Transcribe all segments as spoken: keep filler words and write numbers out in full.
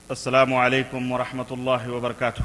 السلام علیکم ورحمۃ اللہ وبرکاتہ۔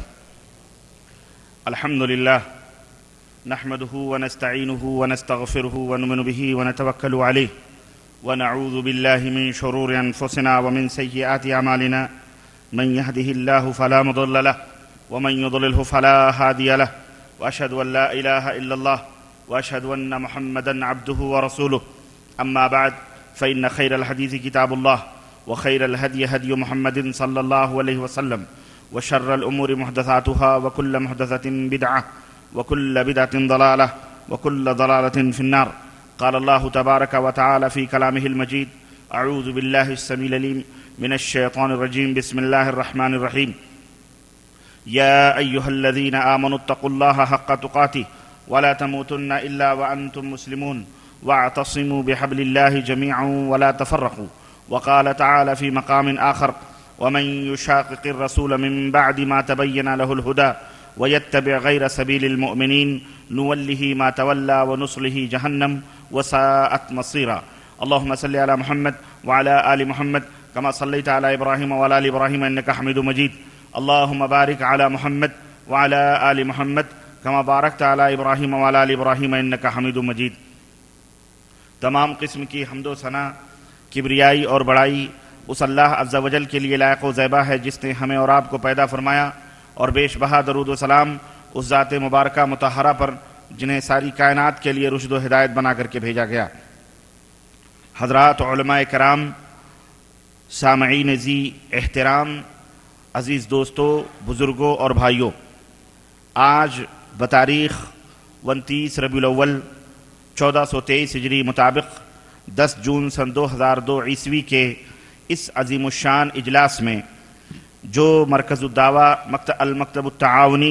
الحمد للہ نحمده ونستعینه ونستغفره ونؤمن به ونتوکل علیہ ونعوذ باللہ من شرور انفسنا ومن سیئات اعمالنا من يهده الله فلا مضل له ومن يضلله فلا هادي له واشهد ان لا اله الا الله واشهد ان محمدا عبده ورسوله اما بعد فان خير الحديث كتاب الله وخير الهدي هدي محمد صلى الله عليه وسلم وشر الأمور محدثاتها وكل محدثة بدعة وكل بدعة ضلالة وكل ضلالة في النار. قال الله تبارك وتعالى في كلامه المجيد: أعوذ بالله السميع العليم من الشيطان الرجيم. بسم الله الرحمن الرحيم. يا أيها الذين آمنوا اتقوا الله حق تقاته ولا تموتن إلا وأنتم مسلمون واعتصموا بحبل الله جميعا ولا تفرقوا. وقال تعالى في مقام آخر: ومن يشاقق الرسول من بعد ما تبين له الهدى ويتبع غير سبيل المؤمنين نوله ما تولى ونصله جهنم وساءت مصيرا. اللهم صل على محمد وعلى آل محمد كما صليت على إبراهيم وعلى آل إبراهيم إنك حميد مجيد. اللهم بارك على محمد وعلى آل محمد كما باركت على إبراهيم وعلى آل إبراهيم إنك حميد مجيد. تمام قسم کی حمد و ثنا، کبریائی اور بڑائی اس اللہ عز و جل کے لیے لائق و زیبا ہے جس نے ہمیں اور آپ کو پیدا فرمایا، اور بیش بہا درود و سلام اس ذات مبارکہ مطہرہ پر جنہیں ساری کائنات کے لیے رشد و ہدایت بنا کر کے بھیجا گیا. حضرات علماء کرام، سامعین ذی احترام، عزیز دوستو، بزرگوں اور بھائیوں، آج بتاریخ انتیس ربیع الاول چودہ سو تیئیس ہجری مطابق دس جون سن دو ہزار دو عیسوی کے اس عظیم الشان اجلاس میں جو مرکز الدعوہ المکتب التعاونی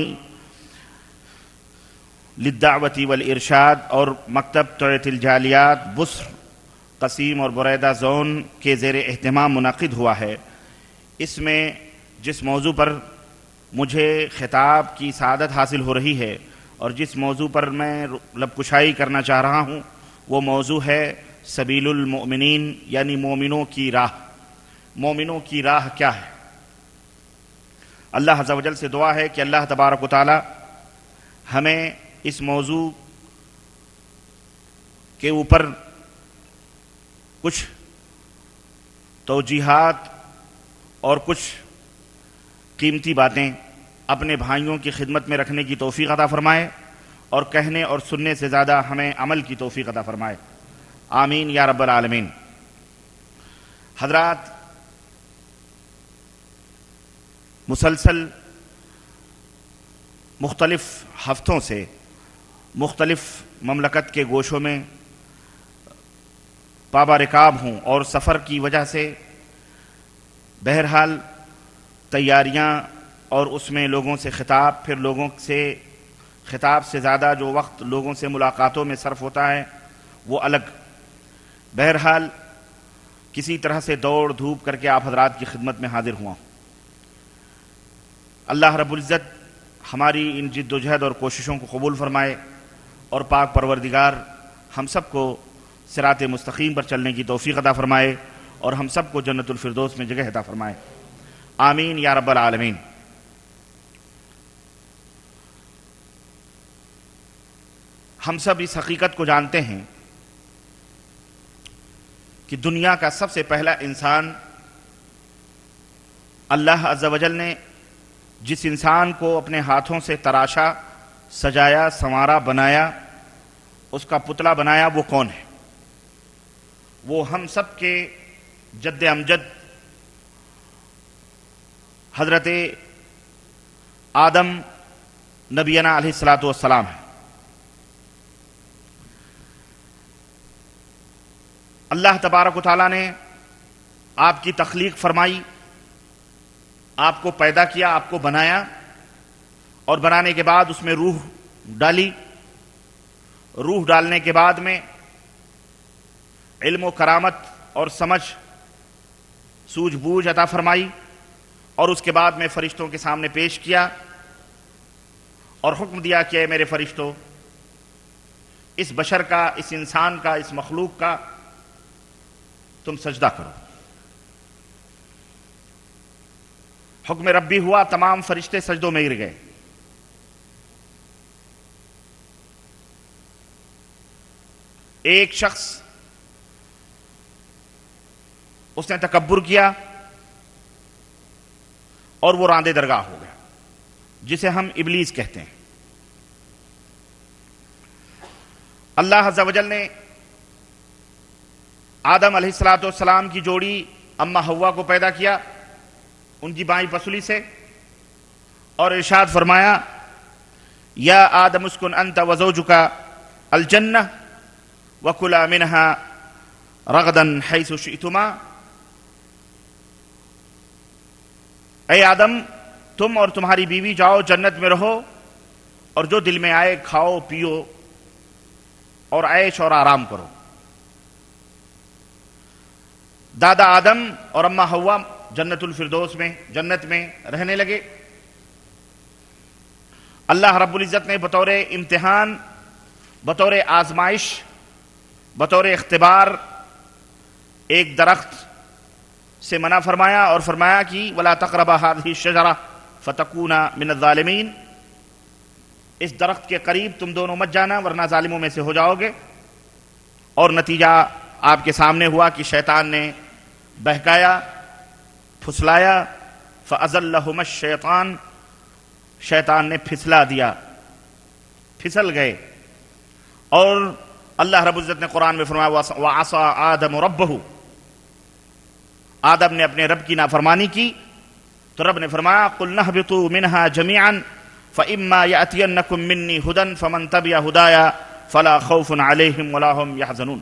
للدعوت والارشاد اور مکتب توعیت الجالیات بصر قصیم اور بریدہ زون کے زیر اہتمام منعقد ہوا ہے، اس میں جس موضوع پر مجھے خطاب کی سعادت حاصل ہو رہی ہے اور جس موضوع پر میں لب کشائی کرنا چاہ رہا ہوں وہ موضوع ہے سبیل المؤمنین، یعنی مومنوں کی راہ. مومنوں کی راہ کیا ہے؟ اللہ عز و جل سے دعا ہے کہ اللہ تبارک و تعالی ہمیں اس موضوع کے اوپر کچھ توجیحات اور کچھ قیمتی باتیں اپنے بھائیوں کی خدمت میں رکھنے کی توفیق عطا فرمائے، اور کہنے اور سننے سے زیادہ ہمیں عمل کی توفیق عطا فرمائے. آمین یا رب العالمین. حضرات، مسلسل مختلف ہفتوں سے مختلف مملکت کے گوشوں میں پابہ رکاب ہوں، اور سفر کی وجہ سے بہرحال تیاریاں اور اس میں لوگوں سے خطاب، پھر لوگوں سے خطاب سے زیادہ جو وقت لوگوں سے ملاقاتوں میں صرف ہوتا ہے وہ الگ. بہرحال کسی طرح سے دوڑ دھوپ کر کے آپ حضرات کی خدمت میں حاضر ہوا. اللہ رب العزت ہماری ان جد و جہد اور کوششوں کو قبول فرمائے، اور پاک پروردگار ہم سب کو صراط مستقیم پر چلنے کی توفیق عطا فرمائے، اور ہم سب کو جنت الفردوس میں جگہ عطا فرمائے. آمین یا رب العالمین. ہم سب اس حقیقت کو جانتے ہیں کہ دنیا کا سب سے پہلا انسان اللہ عز و جل نے جس انسان کو اپنے ہاتھوں سے تراشا، سجایا، سنوارا، بنایا، اس کا پتلا بنایا، وہ کون ہے؟ وہ ہم سب کے جد امجد حضرت آدم نبینا علیہ الصلاۃ والسلام ہے. اللہ تبارک و تعالیٰ نے آپ کی تخلیق فرمائی، آپ کو پیدا کیا، آپ کو بنایا، اور بنانے کے بعد اس میں روح ڈالی. روح ڈالنے کے بعد میں علم و کرامت اور سمجھ سوجھ بوجھ عطا فرمائی، اور اس کے بعد میں فرشتوں کے سامنے پیش کیا اور حکم دیا کہ اے میرے فرشتوں، اس بشر کا، اس انسان کا، اس مخلوق کا تم سجدہ کرو. حکم ربی ہوا، تمام فرشتے سجدوں میں گر گئے۔ ایک شخص اس نے تکبر کیا اور وہ راندے درگاہ ہو گیا، جسے ہم ابلیس کہتے ہیں۔ اللہ عز و جل نے آدم علیہ الصلوۃ والسلام کی جوڑی اماں حوا کو پیدا کیا ان کی بائیں پسلی سے، اور ارشاد فرمایا یا آدم اسکن انت وزوجک الجنہ وکلا منہا رغدا حیث شئتما، اے آدم تم اور تمہاری بیوی جاؤ جنت میں رہو اور جو دل میں آئے کھاؤ پیو اور عیش اور آرام کرو۔ دادا آدم اور اماں حوا جنت الفردوس میں جنت میں رہنے لگے۔ اللہ رب العزت نے بطور امتحان، بطور آزمائش، بطور اختبار ایک درخت سے منع فرمایا اور فرمایا کہ وَلَا تَقْرَبَا هَٰذِهِ الشَّجَرَةَ فَتَكُونَا مِنَ الظَّالِمِينَ، اس درخت کے قریب تم دونوں مت جانا ورنہ ظالموں میں سے ہو جاؤ گے۔ اور نتیجہ آپ کے سامنے ہوا کہ شیطان نے بہکایا، پھسلایا، فَأَزَلَّهُمَا الشَّيْطَانُ، شیطان نے پھسلا دیا، پھسل گئے۔ اور اللہ رب العزت نے قرآن میں فرمایا وَعَصَىٰ آدَمُ رَبَّهُ، آدم نے اپنے رب کی نافرمانی کی تو رب نے فرمایا قُلْنَا اهْبِطُوا مِنْهَا جَمِيعًا فَإِمَّا يَأْتِيَنَّكُم مِّنِّي هُدًى فَمَن تَبِعَ هُدَايَ فَلَا خَوْفٌ عَلَيْهِمْ وَلَا هُمْ يَحْزَنُونَ۔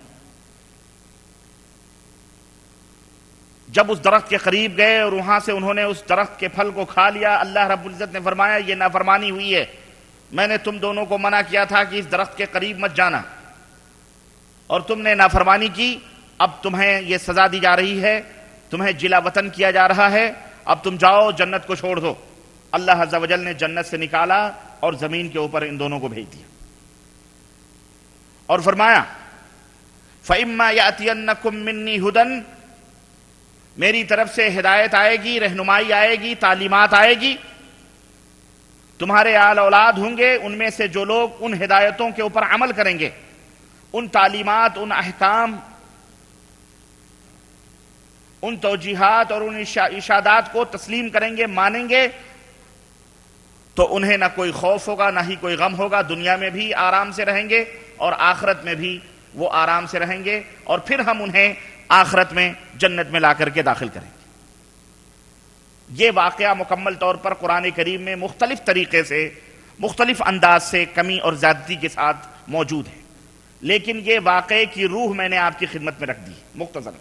جب اس درخت کے قریب گئے اور وہاں سے انہوں نے اس درخت کے پھل کو کھا لیا، اللہ رب العزت نے فرمایا یہ نافرمانی ہوئی ہے، میں نے تم دونوں کو منع کیا تھا کہ اس درخت کے قریب مت جانا اور تم نے نافرمانی کی، اب تمہیں یہ سزا دی جا رہی ہے، تمہیں جلا وطن کیا جا رہا ہے، اب تم جاؤ جنت کو چھوڑ دو۔ اللہ عز و جل نے جنت سے نکالا اور زمین کے اوپر ان دونوں کو بھیج دیا اور فرمایا فَإِمَّا يَأْتِيَنَّكُم مِّنِّي هُدًى، میری طرف سے ہدایت آئے گی، رہنمائی آئے گی، تعلیمات آئے گی، تمہارے آل اولاد ہوں گے ان میں سے جو لوگ ان ہدایتوں کے اوپر عمل کریں گے، ان تعلیمات، ان احکام، ان توجیحات اور ان ارشادات کو تسلیم کریں گے، مانیں گے، تو انہیں نہ کوئی خوف ہوگا نہ ہی کوئی غم ہوگا، دنیا میں بھی آرام سے رہیں گے اور آخرت میں بھی وہ آرام سے رہیں گے، اور پھر ہم انہیں آخرت میں جنت میں لا کر کے داخل کریں گے۔ یہ واقعہ مکمل طور پر قرآن کریم میں مختلف طریقے سے، مختلف انداز سے، کمی اور زیادتی کے ساتھ موجود ہے، لیکن یہ واقعے کی روح میں نے آپ کی خدمت میں رکھ دی مختصر۔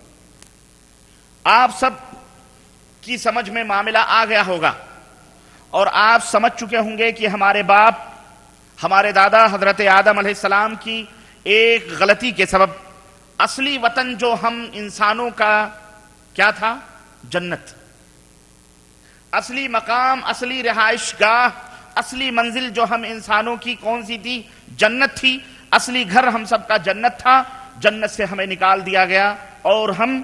آپ سب کی سمجھ میں معاملہ آ گیا ہوگا اور آپ سمجھ چکے ہوں گے کہ ہمارے باپ، ہمارے دادا حضرت آدم علیہ السلام کی ایک غلطی کے سبب اصلی وطن جو ہم انسانوں کا کیا تھا؟ جنت۔ اصلی مقام، اصلی رہائش گاہ، اصلی منزل جو ہم انسانوں کی کون سی تھی؟ جنت تھی۔ اصلی گھر ہم سب کا جنت تھا، جنت سے ہمیں نکال دیا گیا اور ہم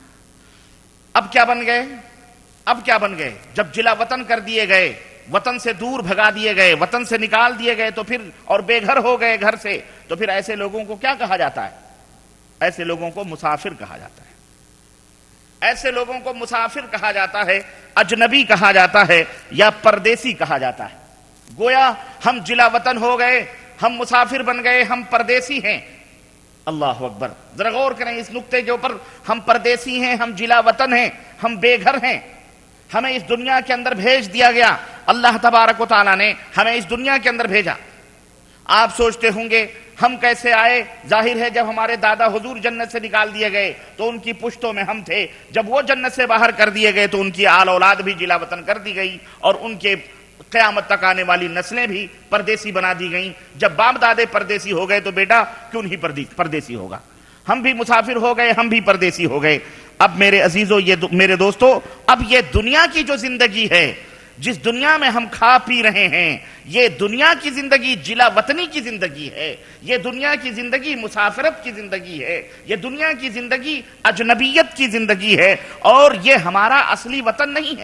اب کیا بن گئے؟ اب کیا بن گئے؟ جب جلا وطن کر دیے گئے، وطن سے دور بھگا دیے گئے، وطن سے نکال دیے گئے تو پھر اور بے گھر ہو گئے گھر سے، تو پھر ایسے لوگوں کو کیا کہا جاتا ہے؟ ایسے لوگوں کو مسافر کہا جاتا ہے۔ ایسے لوگوں کو مسافر کہا جاتا ہے، اجنبی کہا جاتا ہے یا پردیسی کہا جاتا ہے۔ گویا ہم جلا وطن ہو گئے، ہم مسافر بن گئے، ہم پردیسی ہیں۔ اللہ اکبر، ذرا غور کریں اس نقطے کے اوپر۔ ہم پردیسی ہیں، ہم جلا وطن ہیں، ہم بے گھر ہیں، ہمیں اس دنیا کے اندر بھیج دیا گیا، اللہ تبارک و تعالیٰ نے ہمیں اس دنیا کے اندر بھیجا۔ آپ سوچتے ہوں گے ہم کیسے آئے؟ ظاہر ہے جب ہمارے دادا حضور جنت سے نکال دیے گئے تو ان کی پشتوں میں ہم تھے، جب وہ جنت سے باہر کر دیے گئے تو ان کی آل اولاد بھی جلا وطن کر دی گئی اور ان کے قیامت تک آنے والی نسلیں بھی پردیسی بنا دی گئیں۔ جب باپ دادے پردیسی ہو گئے تو بیٹا کیوں نہیں پردیسی ہوگا؟ ہم بھی مسافر ہو گئے، ہم بھی پردیسی ہو گئے۔ اب میرے عزیزو، یہ میرے دوستو، اب یہ دنیا کی جو زندگی ہے، جس دنیا میں ہم کھا پی رہے ہیں، یہ دنیا کی زندگی جلا وطنی کی زندگی ہے، یہ دنیا کی زندگی مسافرت کی زندگی ہے، یہ دنیا کی زندگی اجنبیت کی زندگی ہے، اور یہ ہمارا اصلی وطن نہیں ہے۔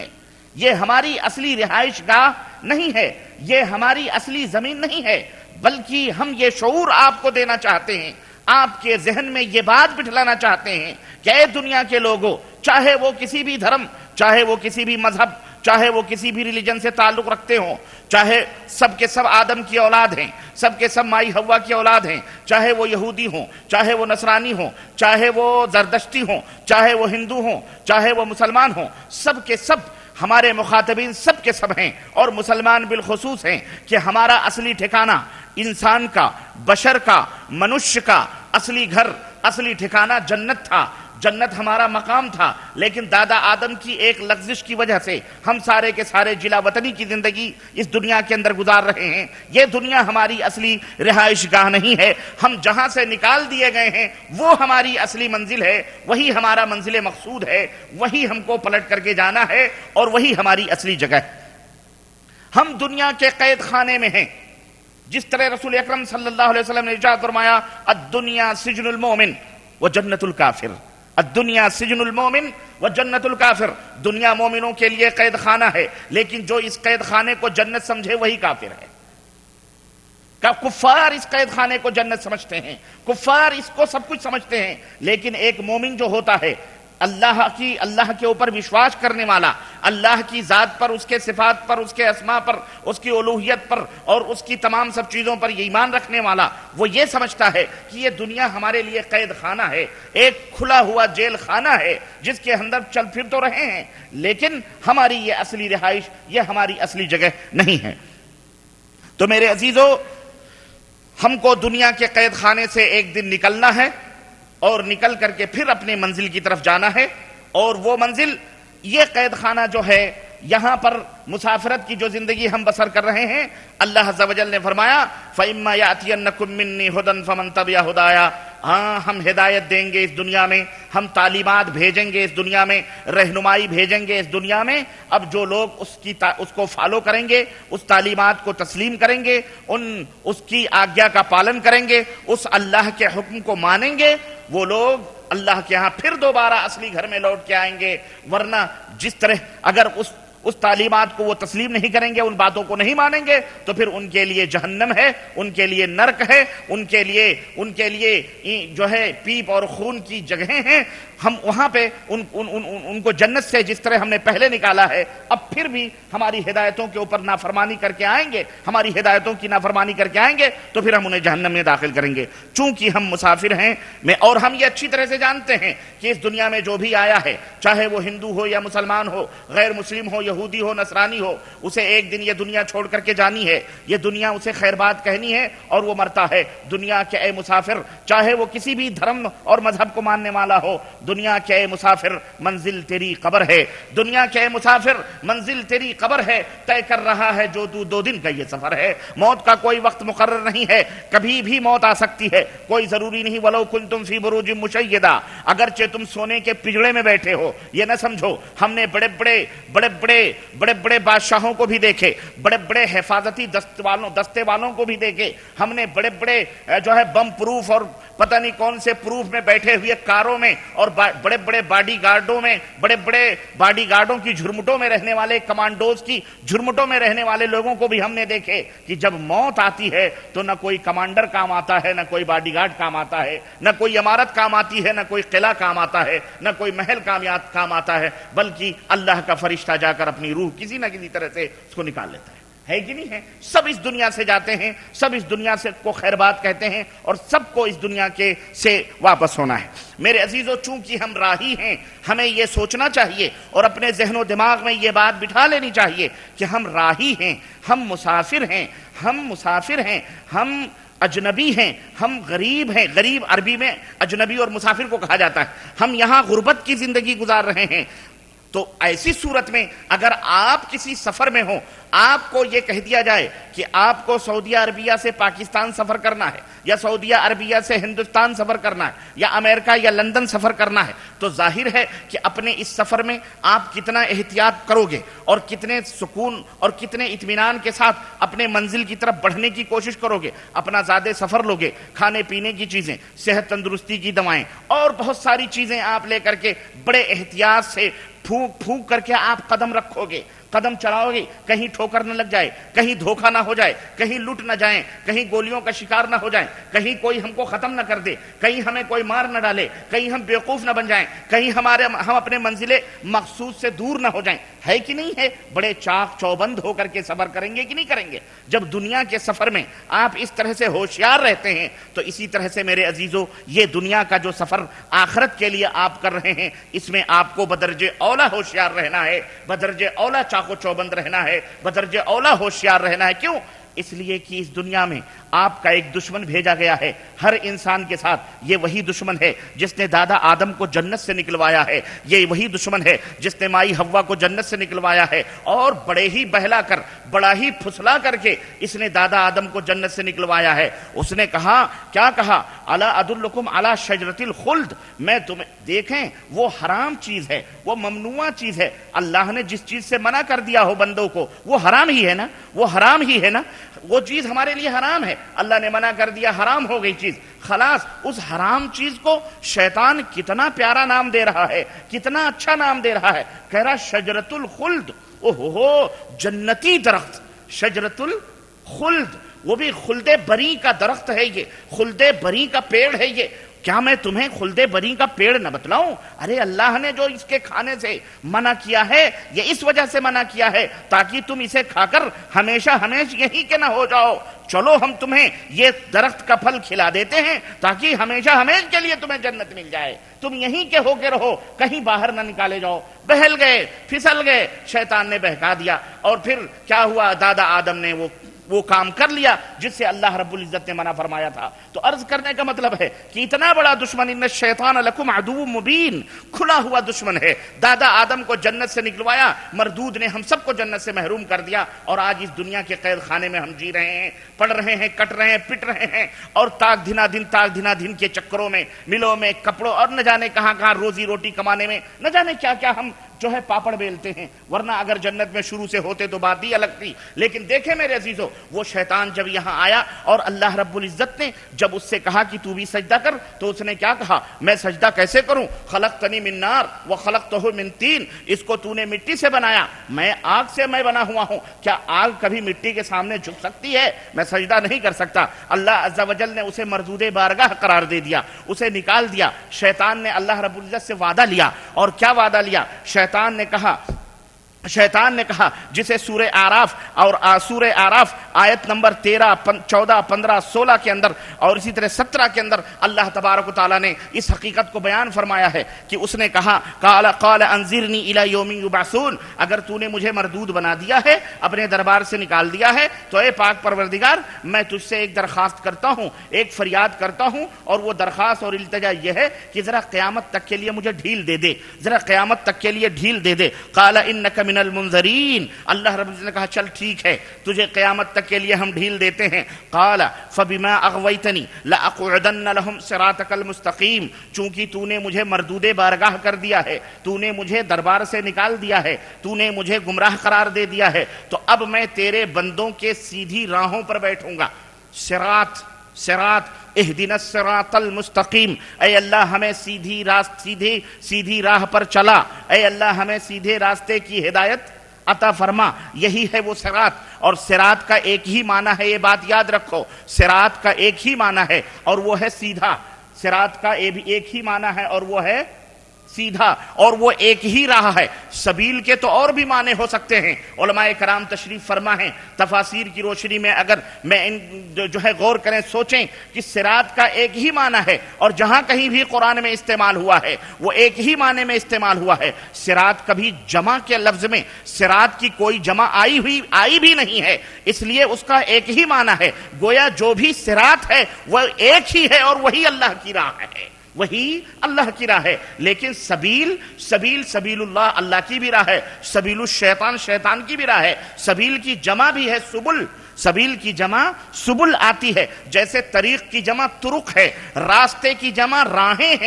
یہ ہماری اصلی رہائش گاہ نہیں ہے، یہ ہماری اصلی زمین نہیں ہے، بلکہ ہم یہ شعور آپ کو دینا چاہتے ہیں، آپ کے ذہن میں یہ بات بٹھلانا چاہتے ہیں کہ اے دنیا کے لوگوں، چاہے وہ کسی بھی دھرم، چاہے وہ کسی بھی مذہب، چاہے وہ کسی بھی ریلیجن سے تعلق رکھتے ہوں، چاہے سب کے سب آدم کی اولاد ہیں، سب کے سب مائی ہوا کی اولاد ہیں، چاہے وہ یہودی ہوں، چاہے وہ نصرانی ہوں، چاہے وہ زردشتی ہوں، چاہے وہ ہندو ہوں، چاہے وہ مسلمان ہوں، سب کے سب ہمارے مخاطبین سب کے سب ہیں، اور مسلمان بالخصوص ہیں کہ ہمارا اصلی ٹھکانہ انسان کا، بشر کا، منشیہ کا اصلی گھر، اصلی ٹھکانہ جنت تھا، جنت ہمارا مقام تھا، لیکن دادا آدم کی ایک لغزش کی وجہ سے ہم سارے کے سارے جلا وطنی کی زندگی اس دنیا کے اندر گزار رہے ہیں۔ یہ دنیا ہماری اصلی رہائش گاہ نہیں ہے، ہم جہاں سے نکال دیے گئے ہیں وہ ہماری اصلی منزل ہے، وہی ہمارا منزل مقصود ہے، وہی ہم کو پلٹ کر کے جانا ہے، اور وہی ہماری اصلی جگہ ہے۔ ہم دنیا کے قید خانے میں ہیں، جس طرح رسول اکرم صلی اللہ علیہ وسلم نے ارشاد فرمایا الدنیا سجن المومن و جنت الکافر، الدنیا سجن المومن و جنت الکافر، دنیا مومنوں کے لیے قید خانہ ہے، لیکن جو اس قید خانے کو جنت سمجھے وہی کافر ہے۔ کفار اس قید خانے کو جنت سمجھتے ہیں، کفار اس کو سب کچھ سمجھتے ہیں، لیکن ایک مومن جو ہوتا ہے، اللہ کی اللہ کے اوپر وشواس کرنے والا، اللہ کی ذات پر، اس کے صفات پر، اس کے اسماء پر، اس کی الوہیت پر اور اس کی تمام سب چیزوں پر یہ ایمان رکھنے والا، وہ یہ سمجھتا ہے کہ یہ دنیا ہمارے لیے قید خانہ ہے، ایک کھلا ہوا جیل خانہ ہے جس کے اندر چل پھر تو رہے ہیں، لیکن ہماری یہ اصلی رہائش، یہ ہماری اصلی جگہ نہیں ہے۔ تو میرے عزیزو، ہم کو دنیا کے قید خانے سے ایک دن نکلنا ہے، اور نکل کر کے پھر اپنے منزل کی طرف جانا ہے، اور وہ منزل، یہ قید خانہ جو ہے، یہاں پر مسافرت کی جو زندگی ہم بسر کر رہے ہیں، اللہ عز و جل نے فرمایا فَإِمَّا يَأْتِيَنَّكُم مِّنِّي هُدًى فَمَن تَبِعَ هُدَايَ، ہاں ہم ہدایت دیں گے اس دنیا میں، ہم تعلیمات بھیجیں گے اس دنیا میں، رہنمائی بھیجیں گے اس دنیا میں۔ اب جو لوگ اس کی تا... اس کو فالو کریں گے، اس تعلیمات کو تسلیم کریں گے، ان اس کی آگیا کا پالن کریں گے، اس اللہ کے حکم کو مانیں گے، وہ لوگ اللہ کے ہاں پھر دوبارہ اصلی گھر میں لوٹ کے آئیں گے۔ ورنہ جس طرح اگر اس اس تعلیمات کو وہ تسلیم نہیں کریں گے، ان باتوں کو نہیں مانیں گے، تو پھر ان کے لیے جہنم ہے، ان کے لیے نرک ہے، ان کے لیے ان کے لیے جو ہے پیپ اور خون کی جگہیں ہیں۔ ہم وہاں پہ ان, ان, ان, ان کو جنت سے جس طرح ہم نے پہلے نکالا ہے، اب پھر بھی ہماری ہدایتوں کے اوپر نافرمانی کر کے آئیں گے، ہماری ہدایتوں کی نافرمانی کر کے آئیں گے، تو پھر ہم انہیں جہنم میں داخل کریں گے۔ چونکہ ہم مسافر ہیں میں، اور ہم یہ اچھی طرح سے جانتے ہیں کہ اس دنیا میں جو بھی آیا ہے، چاہے وہ ہندو ہو یا مسلمان ہو، غیر مسلم ہو، یہودی ہو، نصرانی ہو، اسے ایک دن یہ دنیا چھوڑ کر کے جانی ہے، یہ دنیا اسے خیر بات کہنی ہے، اور وہ مرتا ہے۔ دنیا کے اے مسافر، چاہے وہ کسی بھی دھرم اور مذہب کو ماننے والا ہو، دنیا کے اے مسافر منزل تیری قبر ہے، دنیا کے اے مسافر منزل تیری قبر ہے، طے کر رہا ہے جو تو دو دن کا یہ سفر ہے۔ موت کا کوئی وقت مقرر نہیں ہے، کبھی بھی موت آ سکتی ہے، کوئی ضروری نہیں۔ ولو کنتم فی بروج مشیدہ، اگرچہ تم سونے کے پجڑے میں بیٹھے ہو، یہ نہ سمجھو ہم نے بڑے بڑے بڑے بڑے بڑے بڑے بادشاہوں کو بھی دیکھے، بڑے بڑے حفاظتی دست والوں دستے والوں کو بھی دیکھے، ہم نے بڑے بڑے جو ہے بم پروف اور پتہ نہیں کون سے پروف میں بیٹھے ہوئے کاروں میں، اور بڑے بڑے باڈی گارڈوں میں، بڑے بڑے باڈی گارڈوں کی جھرمٹوں میں رہنے والے، کمانڈوز کی جھرمٹوں میں رہنے والے لوگوں کو بھی ہم نے دیکھے کہ جب موت آتی ہے تو نہ کوئی کمانڈر کام آتا ہے، نہ کوئی باڈی گارڈ کام آتا ہے، نہ کوئی عمارت کام آتی ہے، نہ کوئی قلعہ کام آتا ہے، نہ کوئی محل کامیات کام آتا ہے، بلکہ اللہ کا فرشتہ جا کر اپنی روح کسی نہ کسی طرح سے اس کو نکال لیتا ہے۔ ہے کہ نہیں ہے؟ سب اس دنیا سے جاتے ہیں، سب اس دنیا سے کو خیر بات کہتے ہیں، اور سب کو اس دنیا کے سے واپس ہونا ہے۔ میرے عزیزو، چونکہ ہم راہی ہیں، ہمیں یہ سوچنا چاہیے اور اپنے ذہن و دماغ میں یہ بات بٹھا لینی چاہیے کہ ہم راہی ہیں، ہم مسافر ہیں، ہم مسافر ہیں، ہم اجنبی ہیں، ہم غریب ہیں۔ غریب عربی میں اجنبی اور مسافر کو کہا جاتا ہے۔ ہم یہاں غربت کی زندگی گزار رہے ہیں۔ تو ایسی صورت میں اگر آپ کسی سفر میں ہوں، آپ کو یہ کہہ دیا جائے کہ آپ کو سعودیہ عربیہ سے پاکستان سفر کرنا ہے، یا سعودیہ عربیہ سے ہندوستان سفر کرنا ہے، یا امریکہ یا لندن سفر کرنا ہے، تو ظاہر ہے کہ اپنے اس سفر میں آپ کتنا احتیاط کرو گے، اور کتنے سکون اور کتنے اطمینان کے ساتھ اپنے منزل کی طرف بڑھنے کی کوشش کرو گے۔ اپنا زیادہ سفر لوگے، کھانے پینے کی چیزیں، صحت تندرستی کی دوائیں، اور بہت ساری چیزیں آپ لے کر کے بڑے احتیاط سے پھونک پھونک کر کے آپ قدم رکھو گے، قدم چلاؤ گے، کہیں ٹھوکر نہ لگ جائے، کہیں دھوکہ نہ ہو جائے، کہیں لٹ نہ جائیں، کہیں گولیوں کا شکار نہ ہو جائیں، کہیں کوئی ہم کو ختم نہ کر دے، کہیں ہمیں کوئی مار نہ ڈالے، کہیں ہم بیوقوف نہ بن جائیں، کہیں ہمارے ہم اپنے منزل مقصود سے دور نہ ہو جائیں. ہے کہ نہیں ہے؟ بڑے چاق چوبند ہو کر کے سفر کریں گے کہ نہیں کریں گے؟ جب دنیا کے سفر میں آپ اس طرح سے ہوشیار رہتے ہیں تو اسی طرح سے میرے عزیزو یہ دنیا کا جو سفر آخرت کے لیے آپ کر رہے ہیں اس میں آپ کو بدرجہ اولا ہوشیار رہنا ہے، بدرجہ اولا چاق و چوبند رہنا ہے، بدرجہ اولا ہوشیار رہنا ہے. کیوں؟ اس لیے کہ اس دنیا میں آپ کا ایک دشمن بھیجا گیا ہے ہر انسان کے ساتھ. یہ وہی دشمن ہے جس نے دادا آدم کو جنت سے نکلوایا ہے، یہ وہی دشمن ہے جس نے مائی حوا کو جنت سے نکلوایا ہے، اور بڑے ہی بہلا کر، بڑا ہی پھسلا کر کے اس نے دادا آدم کو جنت سے نکلوایا ہے. اس نے کہا، کیا کہا؟ الا ادلکم علی شجرۃ الخلد. میں تمہیں دیکھیں، وہ حرام چیز ہے، وہ ممنوع چیز ہے. اللہ نے جس چیز سے منع کر دیا ہو بندوں کو وہ حرام ہی ہے نا، وہ حرام ہی ہے نا، وہ چیز ہمارے لیے حرام ہے. اللہ نے منع کر دیا، حرام ہو گئی چیز، خلاص. اس حرام چیز کو شیطان کتنا پیارا نام دے رہا ہے، کتنا اچھا نام دے رہا ہے. کہہ رہا شجرۃ الخلد، او ہو جنتی درخت، شجرۃ الخلد، وہ بھی خلد بری کا درخت ہے، یہ خلد بری کا پیڑ ہے. یہ کیا میں تمہیں خلد بری کا پیڑ نہ بتلاؤں؟ ارے اللہ نے جو اس کے کھانے سے منع کیا ہے یہ اس وجہ سے منع کیا ہے تاکہ تم اسے کھا کر ہمیشہ ہمیشہ یہی کے نہ ہو جاؤ. چلو ہم تمہیں یہ درخت کا پھل کھلا دیتے ہیں تاکہ ہمیشہ ہمیشہ کے لیے تمہیں جنت مل جائے، تم یہیں کے ہو کے رہو، کہیں باہر نہ نکالے جاؤ. بہل گئے، پھسل گئے، شیطان نے بہکا دیا، اور پھر کیا ہوا؟ دادا آدم نے وہ وہ کام کر لیا جس سے اللہ رب العزت نے منع فرمایا تھا. تو عرض کرنے کا مطلب ہے کہ اتنا بڑا دشمن، ان الشیطان لکم عدو مبین، کھلا ہوا دشمن ہے. دادا آدم کو جنت سے نکلوایا، مردود نے ہم سب کو جنت سے محروم کر دیا، اور آج اس دنیا کے قید خانے میں ہم جی رہے ہیں، پڑھ رہے ہیں، کٹ رہے ہیں، پٹ رہے ہیں، اور تاک دھنا دن تاک دھنا دن کے چکروں میں، ملوں میں، کپڑوں، اور نہ جانے کہاں کہاں روزی روٹی کمانے میں نہ جانے کیا کیا ہم جو ہے پاپڑ بیلتے ہیں. ورنہ اگر جنت میں شروع سے ہوتے تو بات ہی الگ تھی. لیکن دیکھیں میرے عزیزو، وہ شیطان جب یہاں آیا اور اللہ رب العزت نے جب اس سے کہا کہ تو بھی سجدہ کر، تو اس نے کیا کہا؟ میں سجدہ کیسے کروں؟ خلقتنی من نار وخلقتہ من طین. اس کو تو نے مٹی سے بنایا، میں آگ سے میں بنا ہوا ہوں. کیا آگ کبھی مٹی کے سامنے جھک سکتی ہے؟ میں سجدہ نہیں کر سکتا. اللہ عز و جل نے اسے مردود بارگاہ قرار دے دیا، اسے نکال دیا. شیطان نے اللہ رب العزت سے وعدہ لیا، اور کیا وعدہ لیا؟ شیطان نے کہا شیطان نے کہا جسے سورہ آراف اور سورہ آراف آیت نمبر تیرہ، چودہ، پندرہ، سولہ کے اندر اور اسی طرح سترہ کے اندر اللہ تبارک و تعالیٰ نے اس حقیقت کو بیان فرمایا ہے کہ اس نے کہا قال قال انذرنی الی یوم یبعثون. اگر تو نے مجھے مردود بنا دیا ہے، اپنے دربار سے نکال دیا ہے، تو اے پاک پروردگار میں تجھ سے ایک درخواست کرتا ہوں، ایک فریاد کرتا ہوں، اور وہ درخواست اور التجا یہ ہے کہ ذرا قیامت تک کے لیے مجھے ڈھیل دے دے، ذرا قیامت تک کے لیے ڈھیل دے دے. قال انک من المنذرین. اللہ رب العزت نے کہا چل ٹھیک ہے، تجھے قیامت تک کے لیے ہم ڈھیل دیتے ہیں. قال فبما اغویتنی لاقعدن لهم صراطک المستقیم. چونکہ تو نے مجھے مردود بارگاہ کر دیا ہے، تو نے مجھے دربار سے نکال دیا ہے، تو نے مجھے گمراہ قرار دے دیا ہے، تو اب میں تیرے بندوں کے سیدھی راہوں پر بیٹھوں گا. صراط صراط اہدنا الصراط المستقیم. اے اللہ ہمیں سیدھی راست سیدھی سیدھی راہ پر چلا، اے اللہ ہمیں سیدھے راستے کی ہدایت عطا فرما. یہی ہے وہ صراط. اور صراط کا ایک ہی معنی ہے، یہ بات یاد رکھو، صراط کا ایک ہی معنی ہے اور وہ ہے سیدھا. صراط کا ایک ہی معنی ہے اور وہ ہے سیدھا، اور وہ ایک ہی راہ ہے. سبیل کے تو اور بھی معنی ہو سکتے ہیں. علماء کرام تشریف فرما ہیں، تفاسیر کی روشنی میں اگر میں ان جو ہے غور کریں، سوچیں کہ صراط کا ایک ہی معنی ہے، اور جہاں کہیں بھی قرآن میں استعمال ہوا ہے وہ ایک ہی معنی میں استعمال ہوا ہے. صراط کبھی جمع کے لفظ میں صراط کی کوئی جمع آئی ہوئی آئی بھی نہیں ہے، اس لیے اس کا ایک ہی معنی ہے. گویا جو بھی صراط ہے وہ ایک ہی ہے، اور وہی اللہ کی راہ ہے، وہی اللہ کی راہ ہے. لیکن سبیل سبیل سبیل اللہ اللہ کی بھی راہ ہے، سبیل الشیطان شیطان کی بھی راہ ہے. سبیل کی جمع بھی ہے سبل، سبیل کی جمع سبل آتی ہے. جیسے طریق کی جمع طرق ہے، راستے کی جمع راہیں ہیں،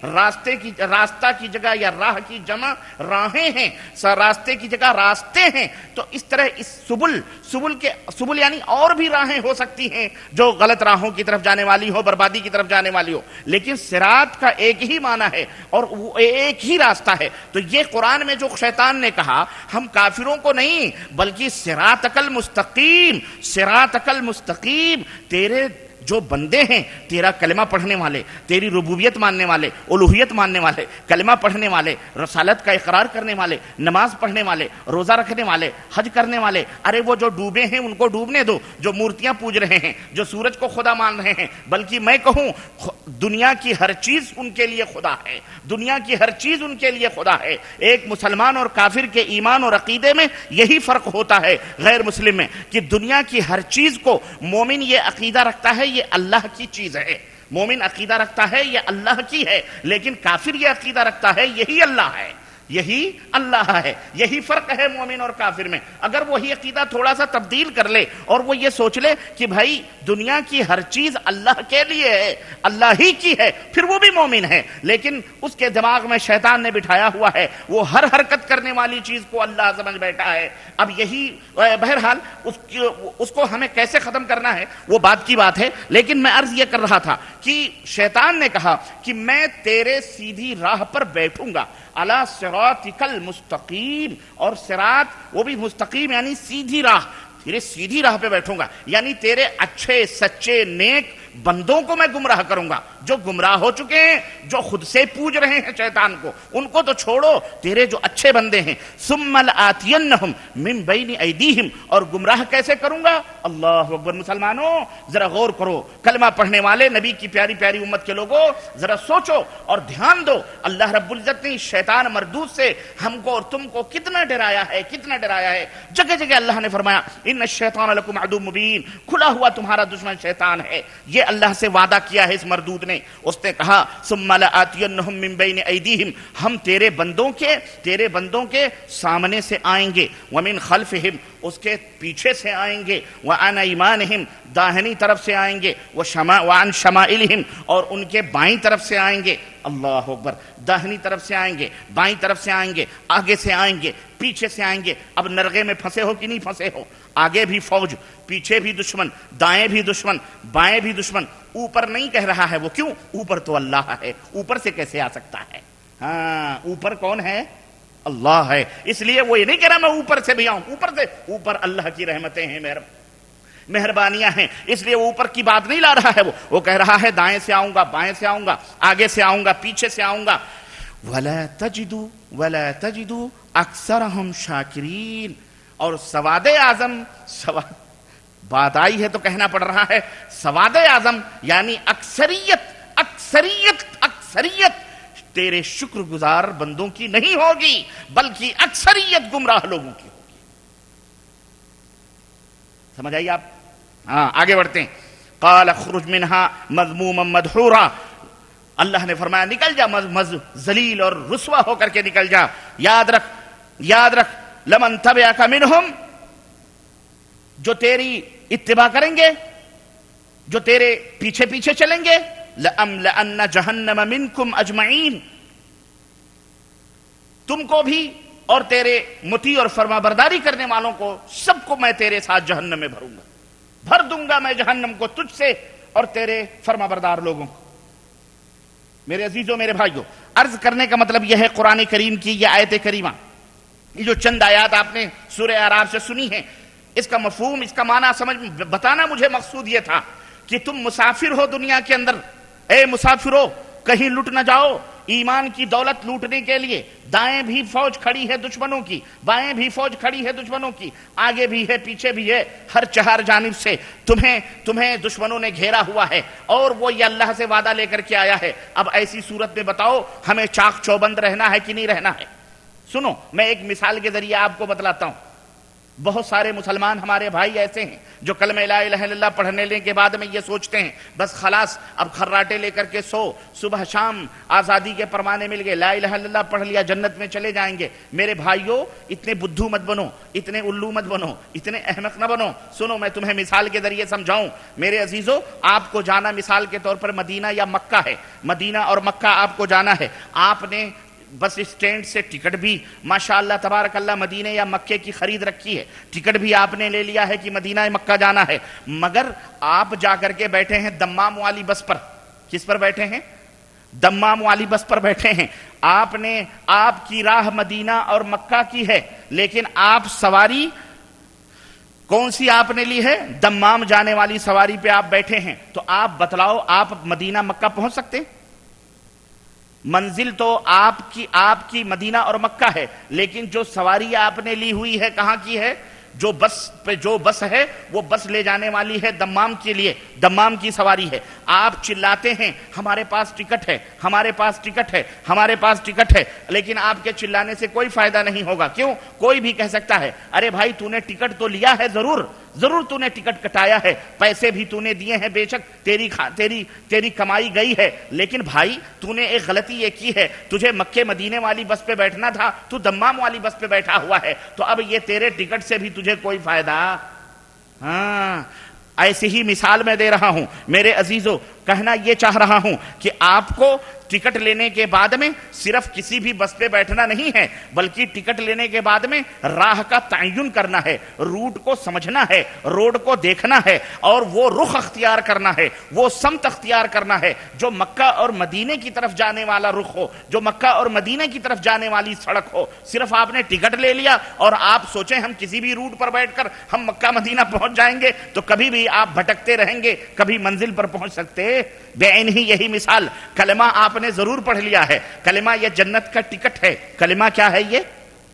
راستے کی راستہ کی جگہ یا راہ کی جمع راہیں ہیں، راستے کی جگہ راستے ہیں. تو اس طرح اس سبل سبل کے سبل یعنی اور بھی راہیں ہو سکتی ہیں جو غلط راہوں کی طرف جانے والی ہو، بربادی کی طرف جانے والی ہو، لیکن صراط کا ایک ہی معنی ہے اور وہ ایک ہی راستہ ہے. تو یہ قرآن میں جو شیطان نے کہا ہم کافروں کو نہیں بلکہ صراطک المستقیم، صراطک المستقیم، تیرے جو بندے ہیں تیرا کلمہ پڑھنے والے، تیری ربوبیت ماننے والے، الوہیت ماننے والے، کلمہ پڑھنے والے، رسالت کا اقرار کرنے والے، نماز پڑھنے والے، روزہ رکھنے والے، حج کرنے والے، ارے وہ جو ڈوبے ہیں ان کو ڈوبنے دو، جو مورتیاں پوج رہے ہیں، جو سورج کو خدا مان رہے ہیں، بلکہ میں کہوں دنیا کی ہر چیز ان کے لیے خدا ہے، دنیا کی ہر چیز ان کے لیے خدا ہے. ایک مسلمان اور کافر کے ایمان اور عقیدے میں یہی فرق ہوتا ہے غیر مسلم میں، کہ دنیا کی ہر چیز کو مومن یہ عقیدہ رکھتا ہے یہ اللہ کی چیز ہے، مومن عقیدہ رکھتا ہے یہ اللہ کی ہے، لیکن کافر یہ عقیدہ رکھتا ہے یہی اللہ ہے، یہی اللہ ہے. یہی فرق ہے مومن اور کافر میں. اگر وہی عقیدہ تھوڑا سا تبدیل کر لے اور وہ یہ سوچ لے کہ بھائی دنیا کی ہر چیز اللہ کے لیے ہے، اللہ ہی کی ہے، پھر وہ بھی مومن ہے. لیکن اس کے دماغ میں شیطان نے بٹھایا ہوا ہے، وہ ہر حرکت کرنے والی چیز کو اللہ سمجھ بیٹھا ہے. اب یہی بہرحال اس اس کو ہمیں کیسے ختم کرنا ہے وہ بات کی بات ہے. لیکن میں عرض یہ کر رہا تھا کہ شیطان نے کہا کہ میں تیرے سیدھی راہ پر بیٹھوں گا، علی صراطک المستقیم، اور صراط وہ بھی مستقیم یعنی سیدھی راہ، تیرے سیدھی راہ پہ بیٹھوں گا، یعنی تیرے اچھے سچے نیک بندوں کو میں گمراہ کروں گا. جو گمراہ ہو چکے ہیں، جو خود سے پوج رہے ہیں شیطان کو، ان کو تو چھوڑو، تیرے جو اچھے بندے ہیں. ثم لآتینہم من بین ایدیہم، اور گمراہ کیسے کروں گا؟ اللہ اکبر. مسلمانوں ذرا غور کرو، کلمہ پڑھنے والے نبی کی پیاری پیاری امت کے لوگوں ذرا سوچو اور دھیان دو. اللہ رب العزت نے شیطان مردود سے ہم کو اور تم کو کتنا ڈرایا ہے، کتنا ڈرایا ہے. جگہ جگہ اللہ نے فرمایا ان الشیطان لکم عدو مبین، کھلا ہوا تمہارا دشمن شیطان ہے. یہ اللہ سے وعدہ کیا ہے اس مردود نے. اس نے کہا ثم لآتینہم من بین ایدیہم، ہم تیرے بندوں کے تیرے بندوں کے سامنے سے آئیں گے، ومن خلفہم، اس کے پیچھے سے آئیں گے، وعن ایمانہم، داہنی طرف سے آئیں گے، وعن شمائلہم، اور ان کے بائیں طرف سے آئیں گے. اللہ اکبر. داہنی طرف سے آئیں گے، بائیں طرف سے آئیں گے، آگے سے آئیں گے، پیچھے سے آئیں گے. اب نرغے میں پھنسے ہو کہ نہیں پھنسے ہو؟ آگے بھی فوج، پیچھے بھی دشمن، دائیں بھی دشمن، بائیں بھی دشمن. اوپر نہیں کہہ رہا ہے وہ، کیوں؟ اوپر تو اللہ ہے، اوپر سے کیسے آ سکتا ہے؟ ہاں اوپر کون ہے؟ اللہ ہے. اس لیے وہ یہ نہیں کہہ رہا میں اوپر سے بھی آؤں، اوپر سے اوپر اللہ کی رحمتیں ہیں، مہربانیاں ہیں، اس لیے وہ اوپر کی بات نہیں لا رہا ہے. وہ وہ کہہ رہا ہے دائیں سے آؤں گا، بائیں سے آؤں گا، آگے سے آؤں گا، پیچھے سے آؤں گا. وَلَا تَجِدُوا وَلَا تَجِدُوا أَكْثَرَهُمْ شَاكِرِينَ. اور سواد اعظم سواد بات آئی ہے تو کہنا پڑ رہا ہے، سواد اعظم یعنی اکثریت اکثریت اکثریت تیرے شکر گزار بندوں کی نہیں ہوگی، بلکہ اکثریت گمراہ لوگوں کی ہوگی. سمجھ آئیے آپ؟ ہاں آگے بڑھتے ہیں. قال اخرج منها مذموما مدحورا، اللہ نے فرمایا نکل جا مز ذلیل اور رسوا ہو کر کے نکل جا. یاد رکھ یاد رکھ لمن تبعک منہم، جو تیری اتباع کریں گے، جو تیرے پیچھے پیچھے چلیں گے، لأملأن جہنم منکم اجمعین، تم کو بھی اور تیرے مطیع اور فرما برداری کرنے والوں کو سب کو میں تیرے ساتھ جہنم میں بھروں گا، بھر دوں گا میں جہنم کو تجھ سے اور تیرے فرما بردار لوگوں کو. میرے عزیزوں میرے بھائیوں، عرض کرنے کا مطلب یہ ہے قرآن کریم کی یہ آیت کریمہ، یہ جو چند آیات آپ نے سورہ اعراف سے سنی ہیں، اس کا مفہوم، اس کا معنی سمجھ بتانا مجھے مقصود یہ تھا کہ تم مسافر ہو دنیا کے اندر. اے مسافرو، کہیں لٹ نہ جاؤ ایمان کی دولت لوٹنے کے لیے. دائیں بھی فوج کھڑی ہے دشمنوں کی، بائیں بھی فوج کھڑی ہے دشمنوں کی، آگے بھی ہے پیچھے بھی ہے، ہر چہار جانب سے تمہیں تمہیں دشمنوں نے گھیرا ہوا ہے. اور وہ یہ اللہ سے وعدہ لے کر کے آیا ہے. اب ایسی صورت میں بتاؤ ہمیں چاق چوبند رہنا ہے کہ نہیں رہنا ہے؟ سنو میں ایک مثال کے ذریعے آپ کو بتلاتا ہوں. بہت سارے مسلمان ہمارے بھائی ایسے ہیں جو کلمہ لا الہ الا اللہ پڑھنے لیں کے بعد میں یہ سوچتے ہیں بس خلاص اب خراٹے لے کر کے سو، صبح شام آزادی کے پروانے مل گئے، لا الہ الا اللہ پڑھ لیا جنت میں چلے جائیں گے۔ میرے بھائیوں، اتنے بدھو مت بنو، اتنے الو مت بنو، اتنے احمق نہ بنو۔ سنو میں تمہیں مثال کے ذریعے سمجھاؤں۔ میرے عزیزو، آپ کو جانا مثال کے طور پر مدینہ یا مکہ ہے، مدینہ اور مکہ آپ کو جانا ہے۔ آپ نے بس اسٹینڈ سے ٹکٹ بھی ماشاءاللہ تبارک اللہ مدینہ یا مکے کی خرید رکھی ہے، ٹکٹ بھی آپ نے لے لیا ہے کہ مدینہ مکہ جانا ہے، مگر آپ جا کر کے بیٹھے ہیں دمام والی بس پر۔ کس پر بیٹھے ہیں؟ دمام والی بس پر بیٹھے ہیں۔ آپ نے آپ کی راہ مدینہ اور مکہ کی ہے، لیکن آپ سواری کون سی آپ نے لی ہے؟ دمام جانے والی سواری پہ آپ بیٹھے ہیں۔ تو آپ بتلاؤ، آپ مدینہ مکہ پہنچ سکتے؟ منزل تو آپ کی آپ کی مدینہ اور مکہ ہے، لیکن جو سواری آپ نے لی ہوئی ہے کہاں کی ہے؟ جو بس پہ جو بس ہے وہ بس لے جانے والی ہے دمام کے لیے، دمام کی سواری ہے۔ آپ چلاتے ہیں ہمارے پاس ٹکٹ ہے، ہمارے پاس ٹکٹ ہے، ہمارے پاس ٹکٹ ہے، لیکن آپ کے چلانے سے کوئی فائدہ نہیں ہوگا۔ کیوں؟ کوئی بھی کہہ سکتا ہے ارے بھائی تو نے ٹکٹ تو لیا ہے، ضرور ضرور تو نے ٹکٹ کٹایا ہے، پیسے بھی تو نے دیے ہیں، بے شک تیری تیری تیری کمائی گئی ہے، لیکن بھائی تو نے ایک غلطی یہ کی ہے، تجھے مکے مدینے والی بس پہ بیٹھنا تھا، تو دمام والی بس پہ بیٹھا ہوا ہے، تو اب یہ تیرے ٹکٹ سے بھی تجھے کوئی فائدہ۔ ہاں، ایسی ہی مثال میں دے رہا ہوں میرے عزیزو۔ کہنا یہ چاہ رہا ہوں کہ آپ کو ٹکٹ لینے کے بعد میں صرف کسی بھی بس پہ بیٹھنا نہیں ہے، بلکہ ٹکٹ لینے کے بعد میں راہ کا تعین کرنا ہے، روٹ کو سمجھنا ہے، روڈ کو دیکھنا ہے، اور وہ رخ اختیار کرنا ہے، وہ سمت اختیار کرنا ہے جو مکہ اور مدینے کی طرف جانے والا رخ ہو، جو مکہ اور مدینے کی طرف جانے والی سڑک ہو۔ صرف آپ نے ٹکٹ لے لیا اور آپ سوچیں ہم کسی بھی روٹ پر بیٹھ کر ہم مکہ مدینہ پہنچ جائیں گے، تو کبھی بھی آپ بھٹکتے رہیں گے، کبھی منزل پر پہنچ سکتے بے عین ہی یہی مثال۔ کلمہ آپ نے ضرور پڑھ لیا ہے، کلمہ یہ جنت کا ٹکٹ ہے۔ کلمہ کیا ہے؟ یہ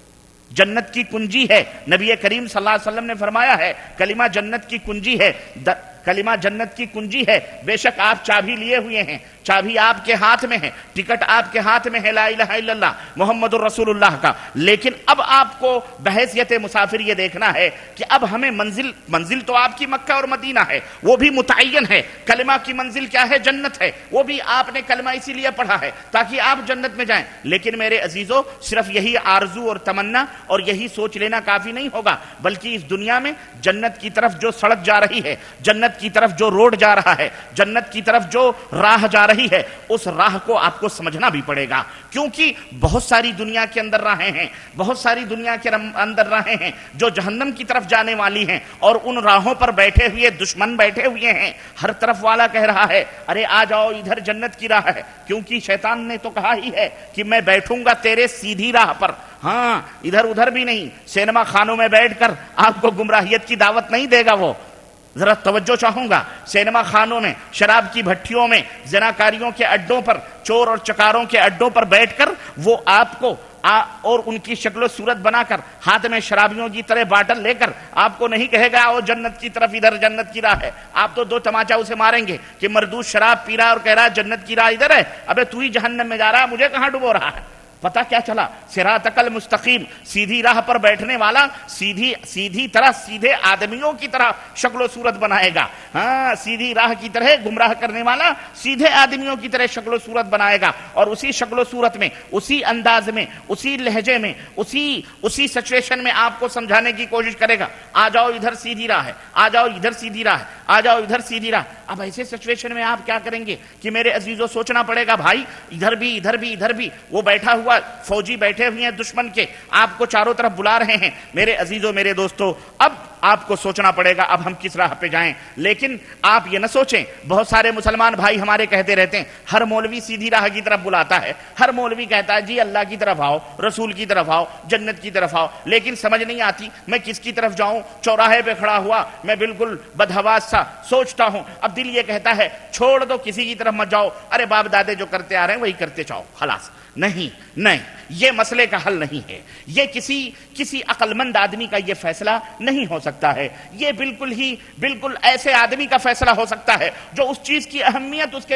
جنت کی کنجی ہے۔ نبی کریم صلی اللہ علیہ وسلم نے فرمایا ہے کلمہ جنت کی کنجی ہے، کلمہ جنت کی کنجی ہے۔ بے شک آپ چابی لیے ہوئے ہیں، چابی آپ کے ہاتھ میں ہے، ٹکٹ آپ کے ہاتھ میں ہے لا الہ الا اللہ محمد الرسول اللہ کا، لیکن اب آپ کو بحیثیت مسافر یہ دیکھنا ہے کہ اب ہمیں منزل منزل تو آپ کی مکہ اور مدینہ ہے، وہ بھی متعین ہے۔ کلمہ کی منزل کیا ہے؟ جنت ہے۔ وہ بھی آپ نے کلمہ اسی لیے پڑھا ہے تاکہ آپ جنت میں جائیں، لیکن میرے عزیزو صرف یہی آرزو اور تمنا اور یہی سوچ لینا کافی نہیں ہوگا، بلکہ اس دنیا میں جنت کی طرف جو سڑک جا رہی ہے، جنت کی طرف جو روڈ جا رہا ہے، جنت کی طرف جو راہ جا رہی ہے، اس راہ کو آپ کو سمجھنا بھی پڑے گا، کیونکہ بہت ساری دنیا کے اندر راہیں ہیں، بہت ساری دنیا کے اندر راہیں ہیں جو جہنم کی طرف جانے والی ہیں، اور ان راہوں پر بیٹھے ہوئے دشمن بیٹھے ہوئے ہیں۔ ہر طرف والا کہہ رہا ہے ارے آ جاؤ ادھر جنت کی راہ ہے، کیونکہ شیطان نے تو کہا ہی ہے کہ میں بیٹھوں گا تیرے سیدھی راہ پر، ہاں ادھر ادھر بھی نہیں۔ سینما خانوں میں بیٹھ کر آپ کو گمراہیت کی دعوت نہیں دے گا وہ۔ ذرا توجہ چاہوں گا، سینما خانوں میں، شراب کی بھٹیوں میں، زناکاریوں کے اڈوں پر، چور اور چکاروں کے اڈوں پر بیٹھ کر وہ آپ کو آ اور ان کی شکل و صورت بنا کر ہاتھ میں شرابیوں کی طرح باٹل لے کر آپ کو نہیں کہے گا او جنت کی طرف، ادھر جنت کی راہ ہے۔ آپ تو دو تماچا اسے ماریں گے کہ مردود شراب پی رہا اور کہہ رہا جنت کی راہ ادھر ہے، ابے تو ہی جہنم میں جا رہا، مجھے کہاں ڈبو رہا ہے؟ پتہ کیا چلا؟ صراط المستقیم، سیدھی راہ پر بیٹھنے والا سیدھی سیدھی طرح سیدھے آدمیوں کی طرح شکل و صورت بنائے گا، ہاں سیدھی راہ کی طرح گمراہ کرنے والا سیدھے آدمیوں کی طرح شکل و صورت بنائے گا، اور اسی شکل و صورت میں، اسی انداز میں، اسی لہجے میں، اسی اسی سچویشن میں آپ کو سمجھانے کی کوشش کرے گا آ جاؤ ادھر سیدھی راہ ہے، آ جاؤ ادھر سیدھی راہ ہے، آ جاؤ ادھر سیدھی راہ۔ اب ایسے سچویشن میں آپ کیا کریں گے کہ میرے عزیزوں سوچنا پڑے گا، بھائی ادھر بھی ادھر بھی ادھر بھی وہ بیٹھا ہوا فوجی بیٹھے ہوئے ہیں دشمن کے، آپ کو چاروں طرف بلا رہے ہیں۔ میرے عزیزوں میرے دوستو، اب آپ کو سوچنا پڑے گا اب ہم کس راہ پہ جائیں۔ لیکن آپ یہ نہ سوچیں، بہت سارے مسلمان بھائی ہمارے کہتے رہتے ہیں ہر مولوی سیدھی راہ کی طرف بلاتا ہے، ہر مولوی کہتا ہے جی اللہ کی طرف آؤ، رسول کی طرف آؤ، جنت کی طرف آؤ، لیکن سمجھ نہیں آتی میں کس کی طرف جاؤں۔ چوراہے پہ کھڑا ہوا میں بالکل بدحواس سا سوچتا ہوں، اب دل یہ کہتا ہے چھوڑ دو کسی کی طرف مت جاؤ، ارے باپ دادے جو کرتے آ رہے ہیں وہی کرتے جاؤ خلاص۔ نہیں نہیں، یہ مسئلے کا حل نہیں ہے، یہ کسی کسی عقل مند آدمی کا یہ فیصلہ نہیں ہو سکتا ہے، یہ بالکل ہی بالکل ایسے آدمی کا فیصلہ ہو سکتا ہے جو اس چیز کی اہمیت اس کے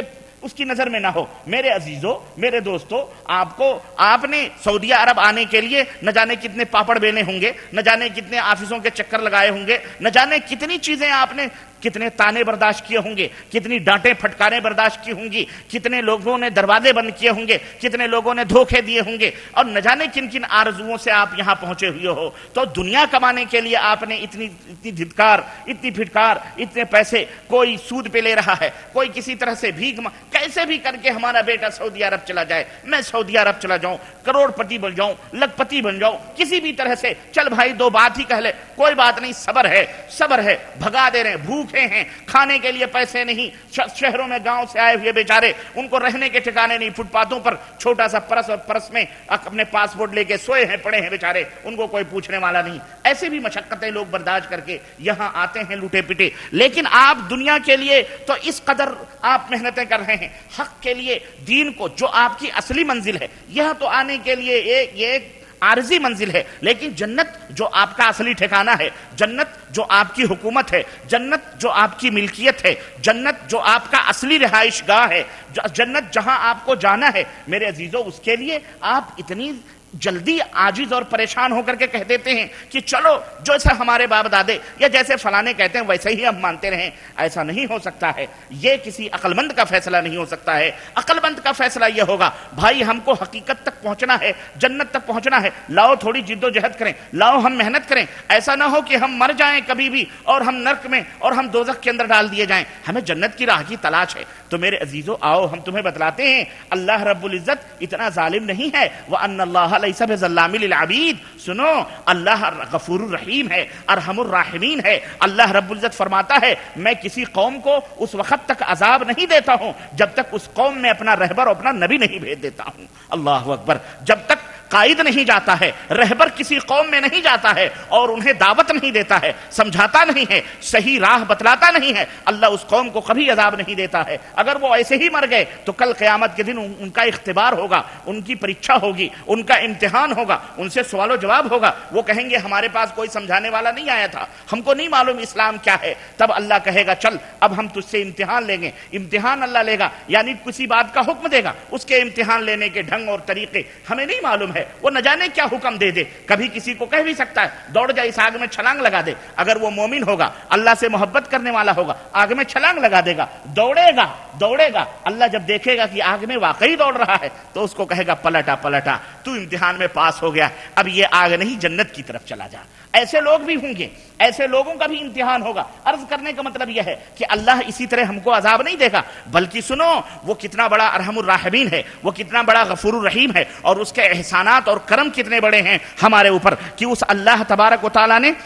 اس کی نظر میں نہ ہو۔ میرے عزیزوں، میرے دوستوں، آپ کو آپ نے سعودی عرب آنے کے لیے نہ جانے کتنے پاپڑ بینے ہوں گے، نہ جانے کتنے آفسوں کے چکر لگائے ہوں گے، نہ جانے کتنی چیزیں آپ نے، کتنے تانے برداشت کیے ہوں گے، کتنی ڈانٹیں پھٹکاریں برداشت کی ہوں گی، کتنے لوگوں نے دروازے بند کیے ہوں گے، کتنے لوگوں نے دھوکے دیے ہوں گے، اور نہ جانے کن کن آرزوؤں سے آپ یہاں پہنچے ہوئے ہو۔ تو دنیا کمانے کے لیے آپ نے اتنی اتنی دھتکار، اتنی پھٹکار، اتنے پیسے، کوئی سود پہ لے رہا ہے، کوئی کسی طرح سے بھیک، کیسے بھی کر کے ہمارا بیٹا سعودی عرب چلا جائے، میں سعودی عرب چلا جاؤں، کروڑ پتی بن جاؤں، لکھ پتی بن جاؤں، کسی بھی طرح سے، چل بھائی دو بات ہی کہہ لے، کوئی بات نہیں، صبر ہے، صبر ہے، بھگا دے رہے ہیں، بھوکے ہیں، کھانے کے لیے پیسے نہیں، شہروں میں گاؤں سے آئے ہوئے بیچارے، ان کو رہنے کے ٹھکانے نہیں، فٹ پاتھوں پر چھوٹا سا پرس اور پرس میں اپنے پاسپورٹ لے کے سوئے ہیں، پڑے ہیں بیچارے، ان کو کوئی پوچھنے والا نہیں۔ ایسے بھی مشقتیں لوگ برداشت کر کے یہاں آتے ہیں لوٹے پٹے، لیکن آپ دنیا کے لیے تو اس قدر آپ محنتیں کر رہے ہیں، حق کے لیے، دین کو، جو آپ کی اصلی منزل ہے، یہاں تو آنے کے لیے ایک یہ ایک عارضی منزل ہے، لیکن جنت جو آپ کا اصلی ٹھکانہ ہے، جنت جو آپ کی حکومت ہے، جنت جو آپ کی ملکیت ہے، جنت جو آپ کا اصلی رہائش گاہ ہے، جنت جہاں آپ کو جانا ہے، میرے عزیزوں، اس کے لیے آپ اتنی جلدی عاجز اور پریشان ہو کر کے کہہ دیتے ہیں کہ چلو جیسے ہمارے باپ دادے یا جیسے فلانے کہتے ہیں ویسے ہی ہم مانتے رہیں۔ ایسا نہیں ہو سکتا ہے، یہ کسی عقل مند کا فیصلہ نہیں ہو سکتا ہے۔ عقل مند کا فیصلہ یہ ہوگا، بھائی ہم کو حقیقت تک پہنچنا ہے، جنت تک پہنچنا ہے، لاؤ تھوڑی جد و جہد کریں، لاؤ ہم محنت کریں، ایسا نہ ہو کہ ہم مر جائیں کبھی بھی اور ہم نرک میں اور ہم دوزخ کے اندر ڈال دیے جائیں، ہمیں جنت کی راہ کی تلاش ہے۔ تو میرے عزیزوں، آؤ ہم تمہیں بتلاتے ہیں، اللہ رب العزت اتنا ظالم نہیں ہے، وَأَنَّ اللَّهَ لَيْسَ بِظَلَّامٍ لِلْعَبِيدِ، سنو اللہ غفور الرحیم ہے، ارحم الراحمین ہے۔ اللہ رب العزت فرماتا ہے میں کسی قوم کو اس وقت تک عذاب نہیں دیتا ہوں جب تک اس قوم میں اپنا رہبر اور اپنا نبی نہیں بھیج دیتا ہوں۔ اللہ اکبر، جب تک قائد نہیں جاتا ہے، رہبر کسی قوم میں نہیں جاتا ہے اور انہیں دعوت نہیں دیتا ہے، سمجھاتا نہیں ہے، صحیح راہ بتلاتا نہیں ہے، اللہ اس قوم کو کبھی عذاب نہیں دیتا ہے۔ اگر وہ ایسے ہی مر گئے تو کل قیامت کے دن ان کا اختبار ہوگا، ان کی پریچھا ہوگی، ان کا امتحان ہوگا، ان سے سوال و جواب ہوگا، وہ کہیں گے ہمارے پاس کوئی سمجھانے والا نہیں آیا تھا، ہم کو نہیں معلوم اسلام کیا ہے۔ تب اللہ کہے گا چل اب ہم تجھ سے امتحان لیں گے، امتحان اللہ لے گا، یعنی کسی بات کا حکم دے گا، اس کے امتحان لینے کے ڈھنگ اور طریقے ہمیں نہیں معلوم ہے، وہ نہ جانے کیا حکم دے دے، کبھی کسی کو کہہ بھی سکتا ہے دوڑ جا اس آگ میں چھلانگ لگا دے، اگر وہ مومن ہوگا، اللہ سے محبت کرنے والا ہوگا، آگ میں چھلانگ لگا دے گا، دوڑے گا دوڑے گا، اللہ جب دیکھے گا کہ آگ میں واقعی دوڑ رہا ہے تو اس کو کہے گا پلٹا پلٹا، تو امتحان میں پاس ہو گیا، اب یہ آگ نہیں جنت کی طرف چلا جا۔ ایسے لوگ بھی ہوں گے، ایسے لوگوں کا بھی امتحان ہوگا۔ عرض کرنے کا مطلب یہ ہے کہ اللہ اسی طرح ہم کو عذاب نہیں دے گا، بلکہ سنو وہ کتنا بڑا ارحم الراحمین ہے، وہ کتنا بڑا غفور الرحیم ہے، اور اس کے احسانات اور کرم کتنے بڑے ہیں ہمارے اوپر، کہ اس اللہ تبارک و تعالیٰ نے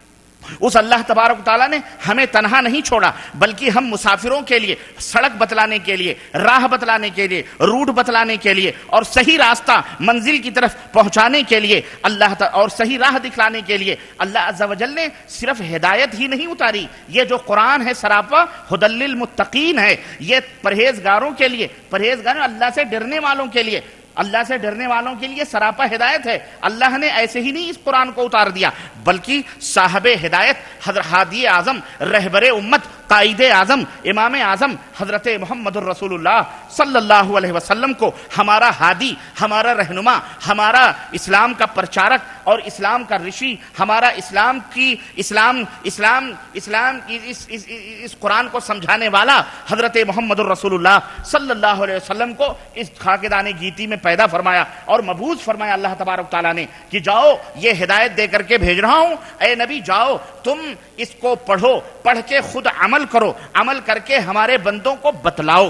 اس اللہ تبارک و تعالیٰ نے ہمیں تنہا نہیں چھوڑا، بلکہ ہم مسافروں کے لیے سڑک بتلانے کے لیے، راہ بتلانے کے لیے، روٹ بتلانے کے لیے، اور صحیح راستہ منزل کی طرف پہنچانے کے لیے اللہ اور صحیح راہ دکھلانے کے لیے اللہ عز و جل نے صرف ہدایت ہی نہیں اتاری، یہ جو قرآن ہے سراپا ھدی للمتقین ہے، یہ پرہیزگاروں کے لیے، پرہیزگاروں اللہ سے ڈرنے والوں کے لیے، اللہ سے ڈرنے والوں کے لیے سراپا ہدایت ہے۔ اللہ نے ایسے ہی نہیں اس قرآن کو اتار دیا، بلکہ صاحب ہدایت حضرت ہادی اعظم، رہبر امت، قائد اعظم، امام اعظم حضرت محمد الرسول اللہ صلی اللہ علیہ وسلم کو ہمارا ہادی، ہمارا رہنما، ہمارا اسلام کا پرچارک اور اسلام کا رشی، ہمارا اسلام کی اسلام اسلام اسلام کی اس, اس, اس قرآن کو سمجھانے والا حضرت محمد الرسول اللہ صلی اللہ علیہ وسلم کو اس خاکدان گیتی میں پیدا فرمایا اور مبعوث فرمایا اللہ تبارک تعالیٰ نے کہ جاؤ یہ ہدایت دے کر کے بھیج رہا ہوں، اے نبی جاؤ تم اس کو پڑھو، پڑھ کے خود عمل کرو، عمل کر کے ہمارے بندوں کو بتلاؤ،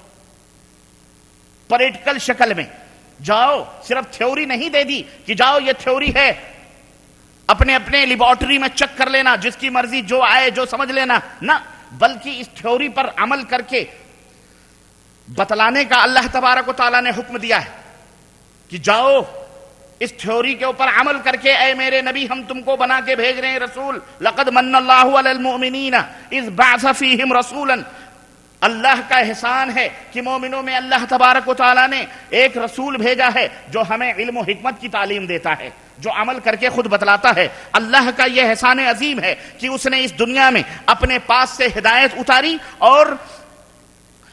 پریکٹیکل شکل میں جاؤ، صرف تھیوری نہیں دے دی کہ جاؤ یہ تھیوری ہے اپنے اپنے لیبارٹری میں چیک کر لینا، جس کی مرضی جو آئے جو سمجھ لینا، نہ، بلکہ اس تھیوری پر عمل کر کے بتلانے کا اللہ تبارک و تعالیٰ نے حکم دیا ہے کہ جاؤ اس تھیوری کے اوپر عمل کر کے اے میرے نبی ہم تم کو بنا کے بھیج رہے ہیں رسول، لقد من اللہ علی المؤمنین اذ بعث فیہم رسولا، اللہ کا احسان ہے کہ مومنوں میں اللہ تبارک و تعالیٰ نے ایک رسول بھیجا ہے جو ہمیں علم و حکمت کی تعلیم دیتا ہے، جو عمل کر کے خود بتلاتا ہے۔ اللہ کا یہ احسان عظیم ہے کہ اس نے اس دنیا میں اپنے پاس سے ہدایت اتاری اور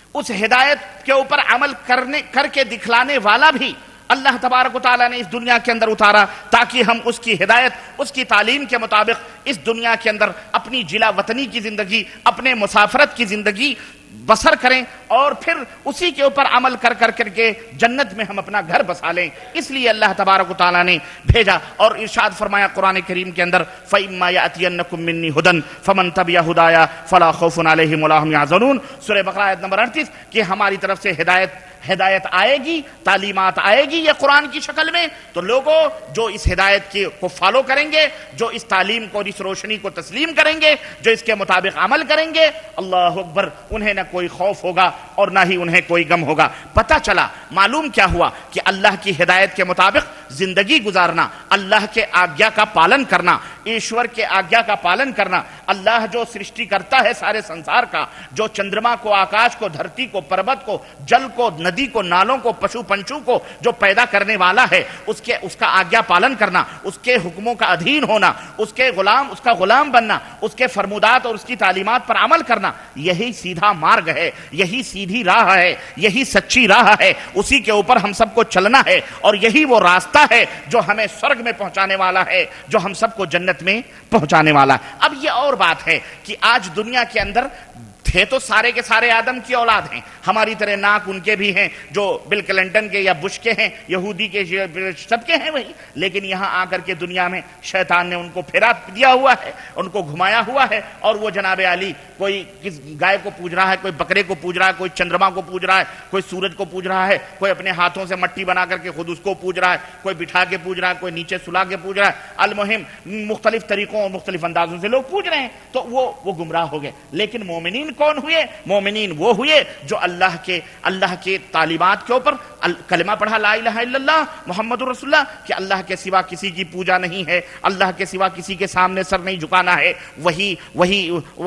اس ہدایت کے اوپر عمل کرنے کر کے دکھلانے والا بھی اللہ تبارک و تعالیٰ نے اس دنیا کے اندر اتارا تاکہ ہم اس کی ہدایت، اس کی تعلیم کے مطابق اس دنیا کے اندر اپنی جلا وطنی کی زندگی، اپنے مسافرت کی زندگی بسر کریں اور پھر اسی کے اوپر عمل کر کر کر کے جنت میں ہم اپنا گھر بسا لیں۔ اس لیے اللہ تبارک و تعالیٰ نے بھیجا اور ارشاد فرمایا قرآن کریم کے اندر فَإِمَّا يَأْتِيَنَّكُم مِّنِّي هُدًى فَمَن تَبِعَ هُدَايَ فَلَا خَوْفٌ عَلَيْهِمْ وَلَا هُمْ يَحْزَنُونَ۔ سورہ بقرہ آیت نمبر اڑتیس کہ ہماری طرف سے ہدایت ہدایت آئے گی، تعلیمات آئے گی یہ قرآن کی شکل میں، تو لوگوں جو اس ہدایت کی کو فالو کریں گے، جو اس تعلیم کو، اس روشنی کو تسلیم کریں گے، جو اس کے مطابق عمل کریں گے، اللہ اکبر، انہیں نہ کوئی خوف ہوگا اور نہ ہی انہیں کوئی غم ہوگا۔ پتہ چلا، معلوم کیا ہوا کہ اللہ کی ہدایت کے مطابق زندگی گزارنا، اللہ کے آگیا کا پالن کرنا، ایشور کے آگیا کا پالن کرنا، اللہ جو سرشٹی کرتا ہے سارے سنسار کا، جو چندرما کو، آکاش کو، دھرتی کو، پربت کو، جل کو، ندی کو، نالوں کو، پشو پنچوں کو جو پیدا کرنے والا ہے، اس کے اس کا آگیا پالن کرنا، اس کے حکموں کا ادھین ہونا، اس کے غلام اس کا غلام بننا، اس کے فرمودات اور اس کی تعلیمات پر عمل کرنا، یہی سیدھا مارگ ہے، یہی سیدھی راہ ہے، یہی سچی راہ ہے، اسی کے اوپر ہم سب کو چلنا ہے اور یہی وہ راستہ ہے جو ہمیں سورگ میں پہنچانے والا ہے، جو ہم سب کو جنت میں پہنچانے والا ہے۔ اب یہ اور بات ہے کہ آج دنیا کے اندر تھے تو سارے کے سارے آدم کی اولاد ہیں، ہماری طرح ناک ان کے بھی ہیں جو بل کلنٹن کے یا بش کے ہیں، یہودی کے سب کے ہیں وہی، لیکن یہاں آ کر کے دنیا میں شیطان نے ان کو پھیرا دیا ہوا ہے، ان کو گھمایا ہوا ہے، اور وہ جناب علی کوئی کس گائے کو پوج رہا ہے، کوئی بکرے کو پوج رہا ہے، کوئی چندرما کو پوج رہا ہے، کوئی سورج کو پوج رہا ہے، کوئی اپنے ہاتھوں سے مٹی بنا کر کے خود اس کو پوج رہا ہے، کوئی بٹھا کے پوج رہا ہے، کوئی نیچے سلا کے پوج رہا ہے، المہم مختلف طریقوں اور مختلف اندازوں سے لوگ پوج رہے ہیں، تو وہ وہ گمراہ ہو گئے۔ لیکن مومنین کون ہوئے؟ مومنین وہ ہوئے جو اللہ کے اللہ کے تعلیمات کے اوپر کلمہ پڑھا، لا الہ الا اللہ محمد رسول اللہ، کہ اللہ کے سوا کسی کی پوجا نہیں ہے، اللہ کے سوا کسی کے سامنے سر نہیں جھکانا ہے، وہی وہی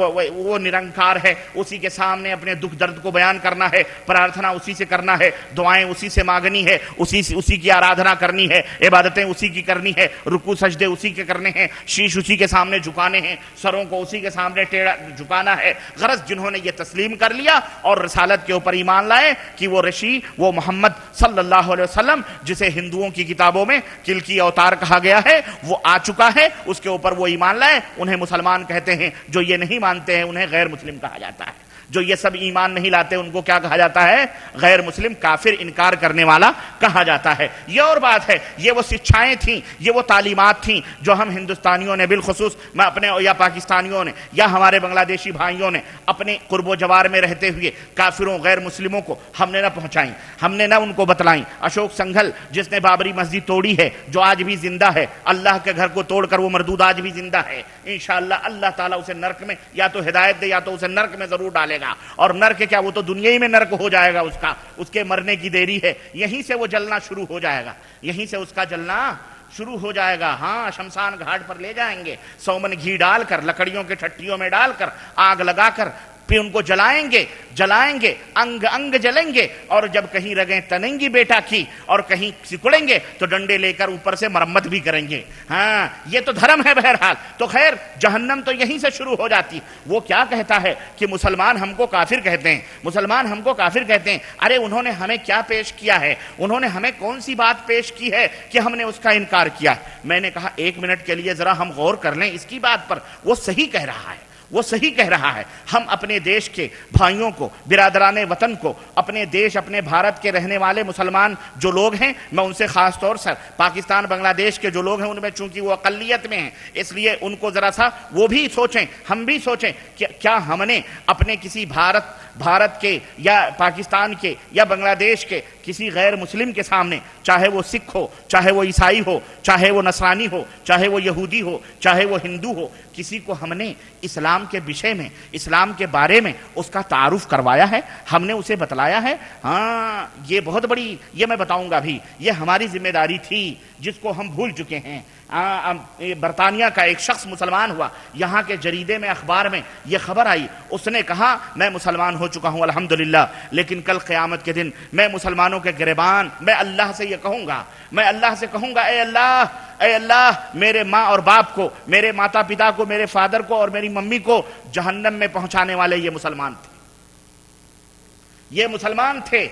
وہ نرنکار ہے، اسی کے سامنے اپنے دکھ درد کو بیان کرنا ہے، پرارتھنا اسی سے کرنا ہے، دعائیں اسی سے مانگنی ہے، اسی سے اسی کی آرادھنا کرنی ہے، عبادتیں اسی کی کرنی ہے، رکوع سجدے اسی کے کرنے ہیں، شیش اسی کے سامنے جھکانے ہیں، سروں کو اسی کے سامنے ٹیڑھا جھکانا ہے۔ غرض جنہوں نے یہ تسلیم کر لیا اور رسالت کے اوپر ایمان لائے کہ وہ رشی، وہ محمد صلی اللہ علیہ وسلم جسے ہندوؤں کی کتابوں میں کلکی اوتار کہا گیا ہے، وہ آ چکا ہے، اس کے اوپر وہ ایمان لائے، انہیں مسلمان کہتے ہیں۔ جو یہ نہیں مانتے ہیں انہیں غیر مسلم کہا جاتا ہے۔ جو یہ سب ایمان نہیں لاتے ان کو کیا کہا جاتا ہے؟ غیر مسلم، کافر، انکار کرنے والا کہا جاتا ہے۔ یہ اور بات ہے، یہ وہ شکھائیں تھیں، یہ وہ تعلیمات تھیں جو ہم ہندوستانیوں نے بالخصوص میں اپنے یا پاکستانیوں نے یا ہمارے بنگلہ دیشی بھائیوں نے اپنے قرب و جوار میں رہتے ہوئے کافروں، غیر مسلموں کو ہم نے نہ پہنچائیں، ہم نے نہ ان کو بتلائیں۔ اشوک سنگھل جس نے بابری مسجد توڑی ہے، جو آج بھی زندہ ہے، اللہ کے گھر کو توڑ کر وہ مردود آج بھی زندہ ہے، انشاءاللہ اللہ تعالیٰ اسے نرک میں یا تو ہدایت دے یا تو اسے نرک میں ضرور ڈالے گا، اور نرک کیا، وہ تو دنیا ہی میں نرک ہو جائے گا، اس کا اس کے مرنے کی دیری ہے، یہیں سے وہ جلنا شروع ہو جائے گا، یہیں سے اس کا جلنا شروع ہو جائے گا۔ ہاں، شمشان گھاٹ پر لے جائیں گے، سومن گھی ڈال کر، لکڑیوں کے ٹھٹیوں میں ڈال کر، آگ لگا کر پھر ان کو جلائیں گے جلائیں گے انگ انگ جلیں گے، اور جب کہیں رگیں تنیں گی بیٹا کی اور کہیں سکڑیں گے تو ڈنڈے لے کر اوپر سے مرمت بھی کریں گے۔ ہاں، یہ تو دھرم ہے۔ بہرحال تو خیر، جہنم تو یہیں سے شروع ہو جاتی۔ وہ کیا کہتا ہے کہ مسلمان ہم کو کافر کہتے ہیں، مسلمان ہم کو کافر کہتے ہیں۔ ارے انہوں نے ہمیں کیا پیش کیا ہے؟ انہوں نے ہمیں کون سی بات پیش کی ہے کہ ہم نے اس کا انکار کیا؟ میں نے کہا ایک منٹ کے لیے ذرا ہم غور کر لیں اس کی بات پر۔ وہ صحیح کہہ رہا ہے، وہ صحیح کہہ رہا ہے۔ ہم اپنے دیش کے بھائیوں کو، برادران وطن کو، اپنے دیش، اپنے بھارت کے رہنے والے مسلمان جو لوگ ہیں، میں ان سے خاص طور سے پاکستان، بنگلہ دیش کے جو لوگ ہیں ان میں چونکہ وہ اقلیت میں ہیں، اس لیے ان کو ذرا سا وہ بھی سوچیں، ہم بھی سوچیں کہ کیا ہم نے اپنے کسی بھارت بھارت کے یا پاکستان کے یا بنگلہ دیش کے کسی غیر مسلم کے سامنے، چاہے وہ سکھ ہو، چاہے وہ عیسائی ہو، چاہے وہ نصرانی ہو، چاہے وہ یہودی ہو، چاہے وہ ہندو ہو، کسی کو ہم نے اسلام کے بشے میں، اسلام کے بارے میں اس کا تعارف کروایا ہے؟ ہم نے اسے بتلایا ہے؟ ہاں، یہ بہت بڑی، یہ میں بتاؤں گا بھی، یہ ہماری ذمہ داری تھی جس کو ہم بھول چکے ہیں۔ برطانیہ کا ایک شخص مسلمان ہوا، یہاں کے جریدے میں، اخبار میں یہ خبر آئی، اس نے کہا میں مسلمان ہو چکا ہوں الحمدللہ، لیکن کل قیامت کے دن میں مسلمانوں کے گریبان، میں اللہ سے یہ کہوں گا، میں اللہ سے کہوں گا، اے اللہ اے اللہ میرے ماں اور باپ کو، میرے ماتا پتا کو، میرے فادر کو اور میری ممی کو جہنم میں پہنچانے والے یہ مسلمان تھے۔ یہ مسلمان تھے،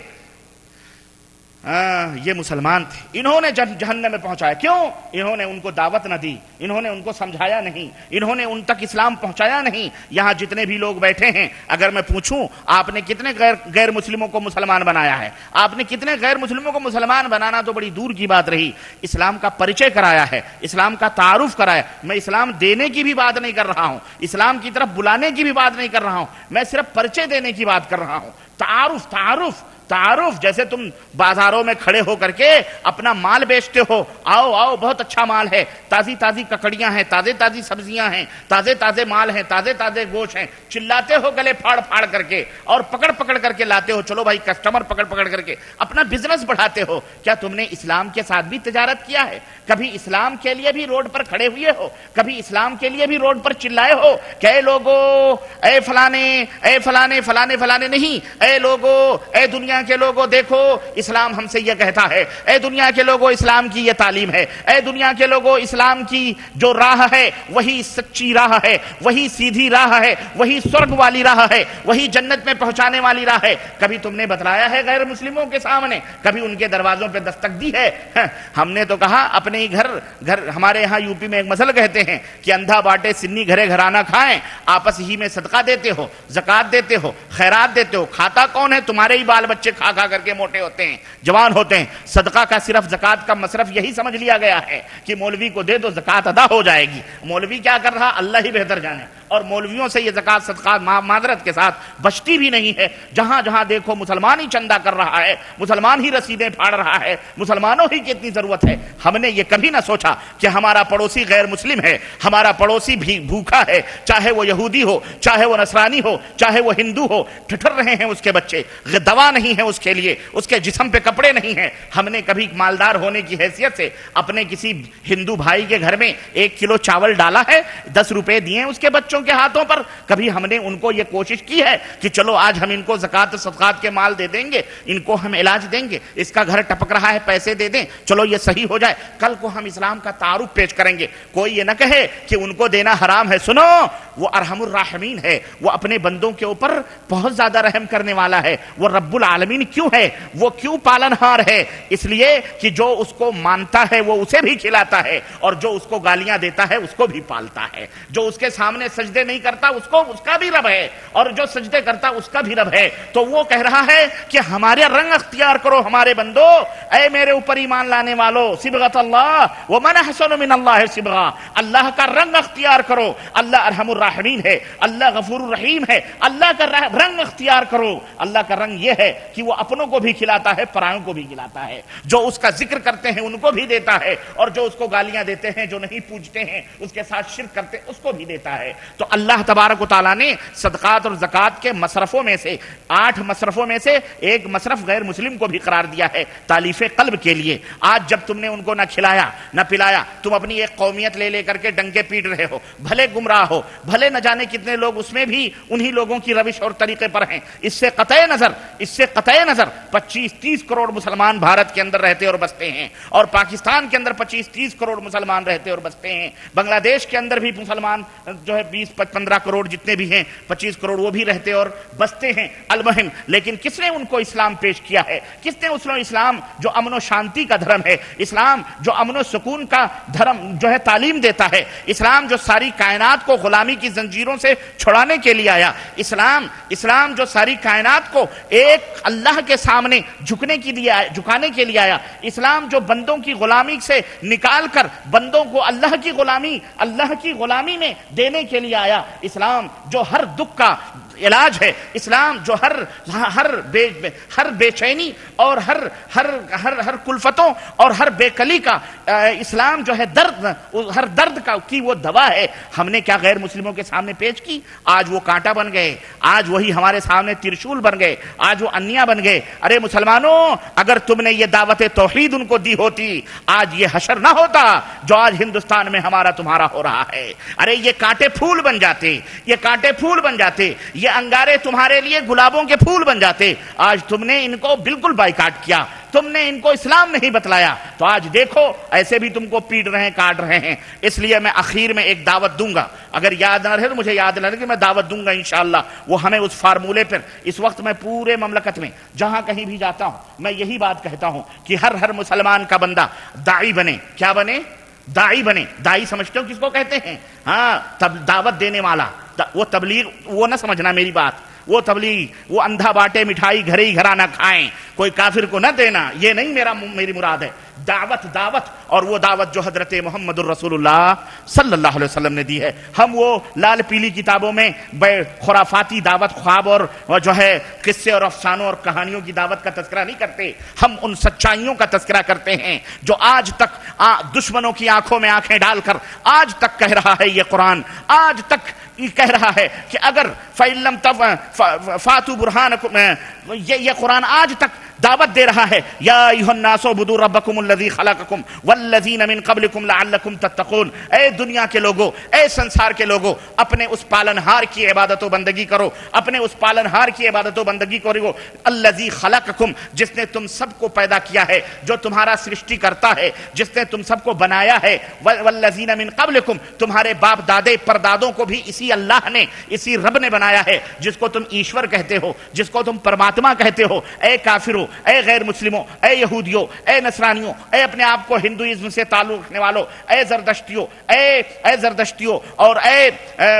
آہ یہ مسلمان تھے، انہوں نے جہنم میں پہنچایا. کیوں؟ انہوں نے ان کو دعوت نہ دی، انہوں نے ان کو سمجھایا نہیں، انہوں نے ان تک اسلام پہنچایا نہیں. یہاں جتنے بھی لوگ بیٹھے ہیں، اگر میں پوچھوں آپ نے کتنے غیر غیر مسلموں کو مسلمان بنایا ہے، آپ نے کتنے غیر مسلموں کو مسلمان بنانا تو بڑی دور کی بات رہی، اسلام کا پریچے کرایا ہے، اسلام کا تعارف کرایا. میں اسلام دینے کی بھی بات نہیں کر رہا ہوں، اسلام کی طرف بلانے کی بھی بات نہیں کر رہا ہوں، میں صرف پریچے دینے کی بات کر رہا ہوں. تعارف تعارف تعارف جیسے تم بازاروں میں کھڑے ہو کر کے اپنا مال بیچتے ہو، آؤ آؤ بہت اچھا مال ہے، تازی تازی ککڑیاں ہیں، تازے تازی سبزیاں ہیں، تازے تازے مال ہیں، تازے تازے گوشت ہیں، چلاتے ہو گلے پھاڑ پھاڑ کر کے اور پکڑ پکڑ کر کے لاتے ہو، چلو بھائی کسٹمر پکڑ پکڑ کر کے اپنا بزنس بڑھاتے ہو. کیا تم نے اسلام کے ساتھ بھی تجارت کیا ہے؟ کبھی اسلام کے لیے بھی روڈ پر کھڑے ہوئے ہو؟ کبھی اسلام کے لیے بھی روڈ پر چلائے ہو کہ اے لوگو، اے فلانے، اے فلانے فلانے فلانے نہیں، اے لوگو، اے دنیا کے لوگوں دیکھو اسلام ہم سے یہ کہتا ہے، اے دنیا کے لوگوں اسلام کی یہ تعلیم ہے، اے دنیا کے لوگوں اسلام کی جو راہ ہے وہی سچی راہ ہے، وہی سیدھی راہ ہے، وہی سرگ والی راہ ہے، وہی جنت میں پہنچانے والی راہ ہے. کبھی تم نے بتلایا ہے غیر مسلموں کے سامنے؟ کبھی ان کے دروازوں پہ دستک دی ہے؟ ہم نے تو کہا اپنے ہی گھر گھر ہمارے یہاں یو پی میں ایک مسئلہ کہتے ہیں کہ اندھا باٹے سنی گھرے گھرانہ کھائیں، آپس ہی میں صدقہ دیتے ہو، زکوٰۃ دیتے ہو، خیرات دیتے ہو، کھاتا کون ہے؟ تمہارے ہی بال بچے کھا کھا کر کے موٹے ہوتے ہیں، جوان ہوتے ہیں. صدقہ کا صرف زکوٰۃ کا مصرف یہی سمجھ لیا گیا ہے کہ مولوی کو دے دو زکوٰۃ ادا ہو جائے گی. مولوی کیا کر رہا اللہ ہی بہتر جانے، اور مولویوں سے یہ زکوٰۃ صدقات معذرت کے ساتھ بچتی بھی نہیں ہے. جہاں جہاں دیکھو مسلمان ہی چندہ کر رہا ہے، مسلمان ہی رسیدیں پھاڑ رہا ہے، مسلمانوں ہی کی اتنی ضرورت ہے. ہم نے یہ کبھی نہ سوچا کہ ہمارا پڑوسی غیر مسلم ہے، ہمارا پڑوسی بھی بھوکا ہے، چاہے وہ یہودی ہو، چاہے وہ نصرانی ہو، چاہے وہ ہندو ہو، ٹھٹر رہے ہیں اس کے بچے، دوا نہیں ہے اس کے لیے، اس کے جسم پہ کپڑے نہیں ہیں. ہم نے کبھی مالدار ہونے کی حیثیت سے اپنے کسی ہندو بھائی کے گھر میں ایک کلو چاول ڈالا ہے، دس روپے دیے اس کے بچوں کے ہاتھوں پر؟ کبھی ہم نے ان کو یہ کوشش کی ہے کہ چلو آج ہم ان کو زکوٰۃ صدقات کے مال دے دیں گے، ان کو ہم علاج دیں گے، اس کا گھر ٹپک رہا ہے پیسے دے دیں، چلو یہ صحیح ہو جائے، کل کو ہم اسلام کا تعارف پیش کریں گے. کوئی یہ نہ کہے کہ ان کو دینا حرام ہے. سنو، وہ ارحم الراحمین ہے، وہ اپنے بندوں کے اوپر بہت زیادہ رحم کرنے والا ہے. وہ رب العالمین کیوں ہے؟ وہ کیوں پالن ہار ہے؟ اس لیے کہ جو اس کو مانتا ہے وہ اسے بھی کھلاتا ہے، اور جو اس کو گالیاں دیتا ہے اس کو بھی پالتا ہے. جو اس کے سامنے سجدے نہیں کرتا اس کو اس کا بھی رب ہے، اور جو سجدے کرتا اس کا بھی رب ہے. تو وہ کہہ رہا ہے کہ ہمارے رنگ اختیار کرو ہمارے بندو، اے میرے اوپر ایمان لانے والو، صبغۃ اللہ ومن احسن من اللہ صبغہ، اللہ کا رنگ اختیار کرو. اللہ ارحم الراحمین ہے، اللہ غفور الرحیم ہے، اللہ کا رنگ اختیار کرو. اللہ کا رنگ یہ ہے کہ وہ اپنوں کو بھی کھلاتا ہے، پرایوں کو بھی کھلاتا ہے. جو اس کا ذکر کرتے ہیں ان کو بھی دیتا ہے، اور جو اس کو گالیاں دیتے ہیں، جو نہیں پوجتے ہیں، اس کے ساتھ شرک کرتے اس کو بھی دیتا ہے. تو اللہ تبارک و تعالیٰ نے صدقات اور زکوٰۃ کے مصرفوں میں سے آٹھ مصرفوں میں سے ایک مصرف غیر مسلم کو بھی قرار دیا ہے، تالیف قلب کے لیے. آج جب تم نے ان کو نہ کھلایا نہ پلایا، تم اپنی ایک قومیت لے لے کر کے ڈنکے پیٹ رہے ہو، بھلے گمراہ ہو، بھلے نہ جانے کتنے لوگ اس میں بھی انہی لوگوں کی روش اور طریقے پر ہیں. اس سے قطع نظر اس سے قطع نظر پچیس تیس کروڑ مسلمان بھارت کے اندر رہتے اور بستے ہیں، اور پاکستان کے اندر پچیس تیس کروڑ مسلمان رہتے اور بستے ہیں. بنگلہ دیش کے اندر بھی مسلمان جو ہے بیس پندرہ کروڑ جتنے بھی ہیں، پچیس کروڑ وہ بھی رہتے اور بستے ہیں. المہم لیکن کس نے ان کو اسلام پیش کیا ہے؟ کس نے اس نے اسلام جو امن و شانتی کا دھرم ہے، اسلام جو امن و سکون کا دھرم جو ہے تعلیم دیتا ہے، اسلام جو ساری کائنات کو غلامی کی زنجیروں سے چھڑانے کے لیے آیا، اسلام اسلام جو ساری کائنات کو ایک اللہ کے سامنے جھکنے کے لیے جھکانے کے لیے آیا، اسلام جو بندوں کی غلامی سے نکال کر بندوں کو اللہ کی غلامی اللہ کی غلامی میں دینے کے لیے آیا، اسلام جو ہر دکھ کا علاج ہے، اسلام جو ہر ہر بے ہر بے چینی اور ہر ہر ہر ہر کلفتوں اور ہر بے کلی کا اسلام جو ہے درد ہر درد کا کی وہ دوا ہے. ہم نے کیا غیر مسلموں کے سامنے پیش کی؟ آج وہ کانٹا بن گئے، آج وہی ہمارے سامنے ترشول بن گئے، آج وہ انیا بن گئے. ارے مسلمانوں، اگر تم نے یہ دعوت توحید ان کو دی ہوتی، آج یہ حشر نہ ہوتا جو آج ہندوستان میں ہمارا تمہارا ہو رہا ہے. ارے یہ کانٹے پھول بن جاتے، یہ کانٹے پھول بن جاتے، یہ انگارے تمہارے لیے گلابوں کے پھول بن جاتے. آج تم نے ان کو بالکل بائیکاٹ کیا. تم نے ان کو اسلام نہیں بتلایا، تو آج دیکھو ایسے بھی تم کو پیٹ رہے ہیں، کاٹ رہے ہیں۔ اس لیے میں آخر میں ایک دعوت دوں گا، اگر یاد نہ رہے تو مجھے یاد نہ رہے کہ میں دعوت دوں گا انشاءاللہ، وہ ہمیں اس فارمولے پر اس وقت میں پورے مملکت میں جہاں کہیں بھی جاتا ہوں میں یہی بات کہتا ہوں کہ ہر ہر مسلمان کا بندہ داعی بنے۔ کیا بنے؟ داعی بنے۔ داعی سمجھتے ہو کس کو کہتے ہیں؟ ہاں، تب دعوت دینے والا۔ وہ تبلیغ وہ نہ سمجھنا میری بات، وہ تبلیغ وہ اندھا باٹے مٹھائی گھر ہی گھرا نہ کھائیں، کوئی کافر کو نہ دینا، یہ نہیں میرا میری مراد ہے۔ دعوت دعوت اور وہ دعوت جو حضرت محمد الرسول اللہ صلی اللہ علیہ وسلم نے دی ہے۔ ہم وہ لال پیلی کتابوں میں بے خرافاتی دعوت، خواب اور جو ہے قصے اور افسانوں اور کہانیوں کی دعوت کا تذکرہ نہیں کرتے، ہم ان سچائیوں کا تذکرہ کرتے ہیں جو آج تک دشمنوں کی آنکھوں میں آنکھیں ڈال کر آج تک کہہ رہا ہے یہ قرآن، آج تک یہ کہہ رہا ہے کہ اگر فَإِن لَمْ فَاتُوا بُرْهَانَكُمْ، یہ قرآن آج تک دعوت دے رہا ہے، یا ایھا الناس اعبدوا ربکم الذی خلقکم والذین من قبلکم لعلکم تتقون۔ اے دنیا کے لوگوں، اے سنسار کے لوگوں، اپنے اس پالنہار کی عبادت و بندگی کرو، اپنے اس پالنہار کی عبادت و بندگی کرو، الذی خلقکم، جس نے تم سب کو پیدا کیا ہے، جو تمہارا سرشٹی کرتا ہے، جس نے تم سب کو بنایا ہے، والذین من قبلکم، تمہارے باپ دادے پردادوں کو بھی اسی اللہ نے، اسی رب نے بنایا ہے، جس کو تم ایشور کہتے ہو، جس کو تم پرماتما کہتے ہو۔ اے کافروں، اے غیر مسلموں، اے یہودیوں، اے نصرانیوں، اے اپنے آپ کو ہندوازم سے تعلق رکھنے والوں، اے زردشتیوں، اے اے زردشتیوں اور اے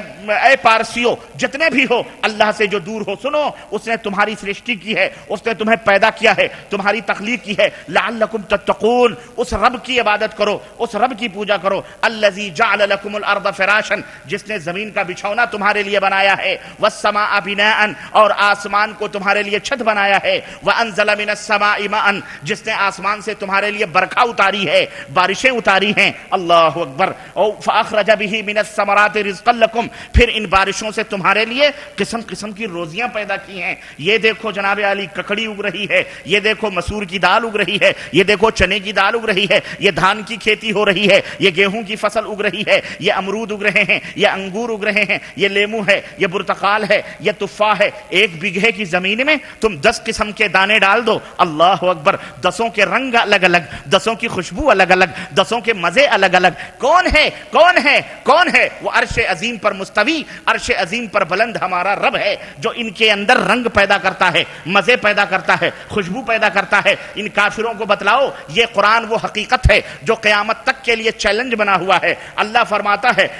اے پارسیوں، جتنے بھی ہو اللہ سے جو دور ہو، سنو، اس نے تمہاری سرشٹی کی ہے، اس نے تمہیں پیدا کیا ہے، تمہاری تخلیق کی ہے، لعلکم تتقون، اس رب کی عبادت کرو، اس رب کی پوجا کرو، الذی جعل لکم الارض فراشا، جس نے زمین کا بچھونا تمہارے لیے بنایا ہے، والسماء بناء، اور آسمان کو تمہارے لیے چھت بنایا ہے، وانزل من السماء ماء، جس نے آسمان سے تمہارے لیے برکھا اتاری ہے، بارشیں اتاری ہیں، اللہ اکبر، فاخرج به من الثمرات رزقا لكم، پھر ان بارشوں سے تمہارے لیے قسم قسم کی روزیاں پیدا کی ہیں۔ یہ دیکھو جناب علی ککڑی اگ رہی ہے، یہ دیکھو مسور کی دال اگ رہی ہے، یہ دیکھو چنے کی دال اگ رہی ہے، یہ دھان کی کھیتی ہو رہی ہے، یہ گیہوں کی فصل اگ رہی ہے، یہ امرود اگ رہے ہیں، یہ انگور اگ رہے ہیں، یہ لیمو ہے، یہ برتقال ہے، یہ تفاح ہے۔ ایک بیگھے کی زمین میں تم دس قسم کے دانے ڈال دو، اللہ اکبر، دسوں کے رنگ الگ الگ، دسوں کی خوشبو الگ الگ، دسوں کے مزے الگ الگ۔ کون ہے کون ہے کون ہے؟ وہ عرش عظیم پر مستوی، عرش عظیم پر بلند ہمارا رب ہے، جو ان کے اندر رنگ پیدا کرتا ہے، مزے پیدا کرتا ہے، خوشبو پیدا کرتا ہے۔ ان کافروں کو بتلاؤ یہ قرآن وہ حقیقت ہے جو قیامت تک کے لیے چیلنج بنا ہوا ہے۔ اللہ فرماتا ہے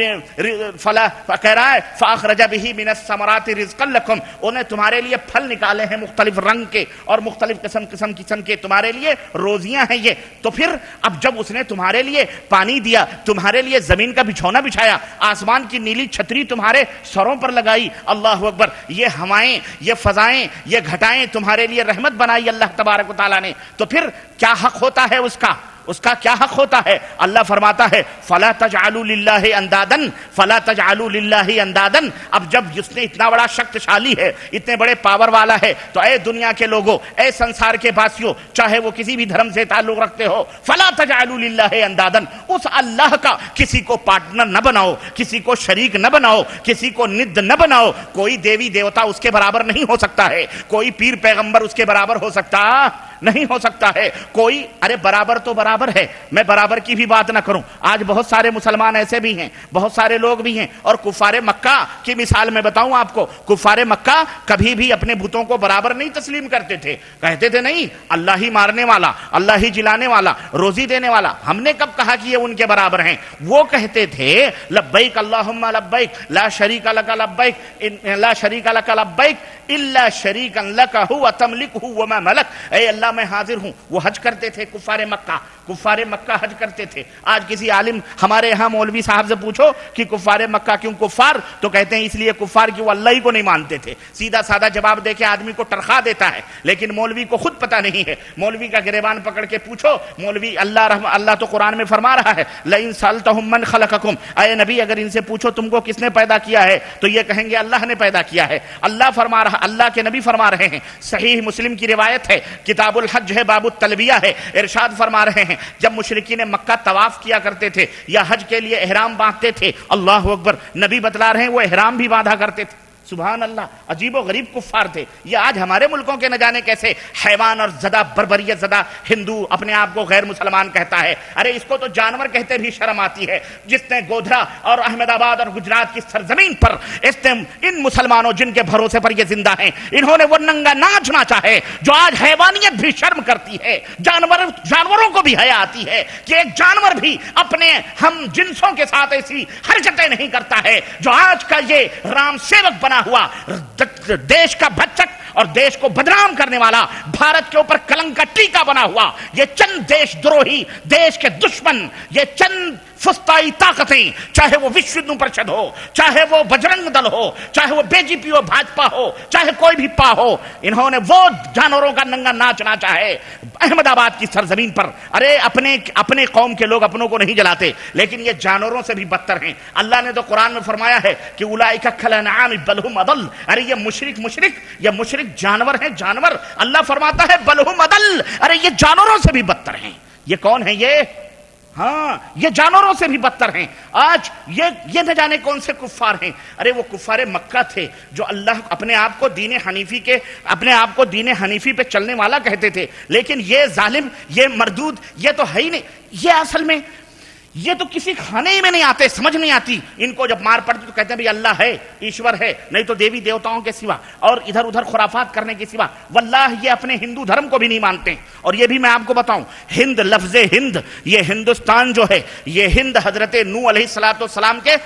فلا کہہ رہا ہے فاخرج به من الثمرات رزقا لكم، انہیں تمہارے لیے پھل نکالے ہیں مختلف رنگ کے اور مختلف قسم قسم قسم کے، تمہارے لیے روزیاں ہیں یہ۔ تو پھر اب جب اس نے تمہارے لیے پانی دیا، تمہارے لیے زمین کا بچھونا بچھایا، آسمان کی نیلی چھتری تمہارے سروں پر لگائی، اللہ اکبر، یہ ہوائیں، یہ فضائیں، یہ گھٹائیں تمہارے لیے رحمت بنائی اللہ تبارک و تعالیٰ نے، تو پھر کیا حق ہوتا ہے اس کا؟ اس کا کیا حق ہوتا ہے؟ اللہ فرماتا ہے فلا تجعلوا للہ اندادا فلا تجعلوا للہ اندادا۔ اب جب جس نے اتنا بڑا شکتشالی ہے، اتنے بڑے پاور والا ہے، تو اے دنیا کے لوگوں، اے سنسار کے باسیوں، چاہے وہ کسی بھی دھرم سے تعلق رکھتے ہو، فلا تجعلوا للہ اندادا، اس اللہ کا کسی کو پارٹنر نہ بناؤ، کسی کو شریک نہ بناؤ، کسی کو ند نہ بناؤ۔ کوئی دیوی دیوتا اس کے برابر نہیں ہو سکتا ہے، کوئی پیر پیغمبر اس کے برابر ہو سکتا نہیں ہو سکتا ہے، کوئی ارے برابر تو برابر ہے۔ میں برابر کی بھی بات نہ کروں، آج بہت سارے مسلمان ایسے بھی ہیں، بہت سارے لوگ بھی ہیں، اور کفار مکہ کی مثال میں بتاؤں آپ کو، کفار مکہ کبھی بھی اپنے بتوں کو برابر نہیں تسلیم کرتے تھے، کہتے تھے نہیں اللہ ہی مارنے والا، اللہ ہی جلانے والا، روزی دینے والا، ہم نے کب کہا کہ یہ ان کے برابر ہیں؟ وہ کہتے تھے لبیک اللہم لبیک لا شریک لک لبیک لا شریک لک لبیک الا شریکا لک هو تملکہ وما ملک، اے اللہ میں حاضر ہوں۔ وہ حج کرتے تھے کفار مکہ، کفار مکہ حج کرتے تھے۔ آج کسی عالم ہمارے ہاں مولوی صاحب سے پوچھو کہ کفار مکہ کیوں کفار، تو کہتے ہیں اس لیے کفار کہ وہ اللہ ہی کو نہیں مانتے تھے۔ سیدھا سادہ جواب دے کے آدمی کو ٹرخا دیتا ہے، لیکن مولوی کو خود پتہ نہیں ہے۔ مولوی کا گریبان پکڑ کے پوچھو، مولوی اللہ رحم اللہ تو قرآن میں فرما رہا ہے لئن سألتہم من خلقکم، اے نبی اگر ان سے پوچھو تم کو کس نے پیدا کیا ہے، تو یہ کہیں گے اللہ نے پیدا کیا ہے۔ اللہ فرما رہا اللہ کے نبی فرما رہے ہیں، صحیح مسلم کی روایت ہے، کتاب الحج ہے، باب التلبیہ ہے، ارشاد فرما رہے ہیں جب مشرکین مکہ طواف کیا کرتے تھے یا حج کے لیے احرام باندھتے تھے، اللہ اکبر، نبی بتلا رہے ہیں وہ احرام بھی باندھا کرتے تھے، سبحان اللہ، عجیب و غریب کفار تھے. یہ آج ہمارے ملکوں کے نہ جانے کیسے حیوان اور زدہ بربریت زدہ ہندو اپنے آپ کو غیر مسلمان کہتا ہے. ارے اس کو تو جانور کہتے بھی شرم آتی ہے. جس نے گودھرا اور احمد آباد اور گجرات کی سرزمین پر اس نے ان مسلمانوں جن کے بھروسے پر یہ زندہ ہیں، انہوں نے وہ ننگا ناچ ناچا ہے جو آج حیوانیت بھی شرم کرتی ہے. جانور جانوروں کو بھی حیا آتی ہے کہ ایک جانور بھی اپنے ہم جنسوں کے ساتھ ایسی حرکتیں نہیں کرتا ہے جو آج کا یہ رام سیوک بنا ہوا دیش کا بھچک اور دیش کو بدنام کرنے والا، بھارت کے اوپر کلنک کا ٹیکا بنا ہوا یہ چند دیش دروہی، دیش کے دشمن، یہ چند فسطائی طاقتیں، چاہے وہ وشو ہندو پریشد ہو، چاہے وہ بجرنگ دل ہو، چاہے وہ بی جے پی ہو، بھاجپا ہو، چاہے کوئی بھی پا ہو، انہوں نے وہ جانوروں کا ننگا ناچ ناچا ہے احمد آباد کی سرزمین پر. ارے اپنے اپنے قوم کے لوگ اپنوں کو نہیں جلاتے، لیکن یہ جانوروں سے بھی بدتر ہیں. اللہ نے تو قرآن میں فرمایا ہے کہ اولئک کالانعام بل هم اضل. ارے یہ مشرک مشرک یہ مشرک جانور ہیں، جانور. اللہ فرماتا ہے بل هم اضل، ارے یہ جانوروں سے بھی بدتر ہیں. یہ کون ہیں؟ یہ ہاں یہ جانوروں سے بھی بدتر ہیں. آج یہ یہ نہ جانے کون سے کفار ہیں. ارے وہ کفار مکہ تھے جو اللہ اپنے آپ کو دین حنیفی کے اپنے آپ کو دین حنیفی پہ چلنے والا کہتے تھے، لیکن یہ ظالم، یہ مردود، یہ تو ہے ہی نہیں. یہ اصل میں یہ تو کسی کھانے ہی میں نہیں آتے، سمجھ نہیں آتی. ان کو جب مار پڑتی تو کہتے ہیں بھئی اللہ ہے، ایشور ہے، نہیں تو دیوی دیوتاؤں کے سوا اور ادھر ادھر خرافات کرنے کے سوا. واللہ یہ اپنے ہندو دھرم کو بھی نہیں مانتے. اور یہ بھی میں آپ کو بتاؤں، ہند، لفظ ہند، یہ ہندوستان جو ہے، یہ ہند حضرت نوح علیہ الصلوۃ والسلام کے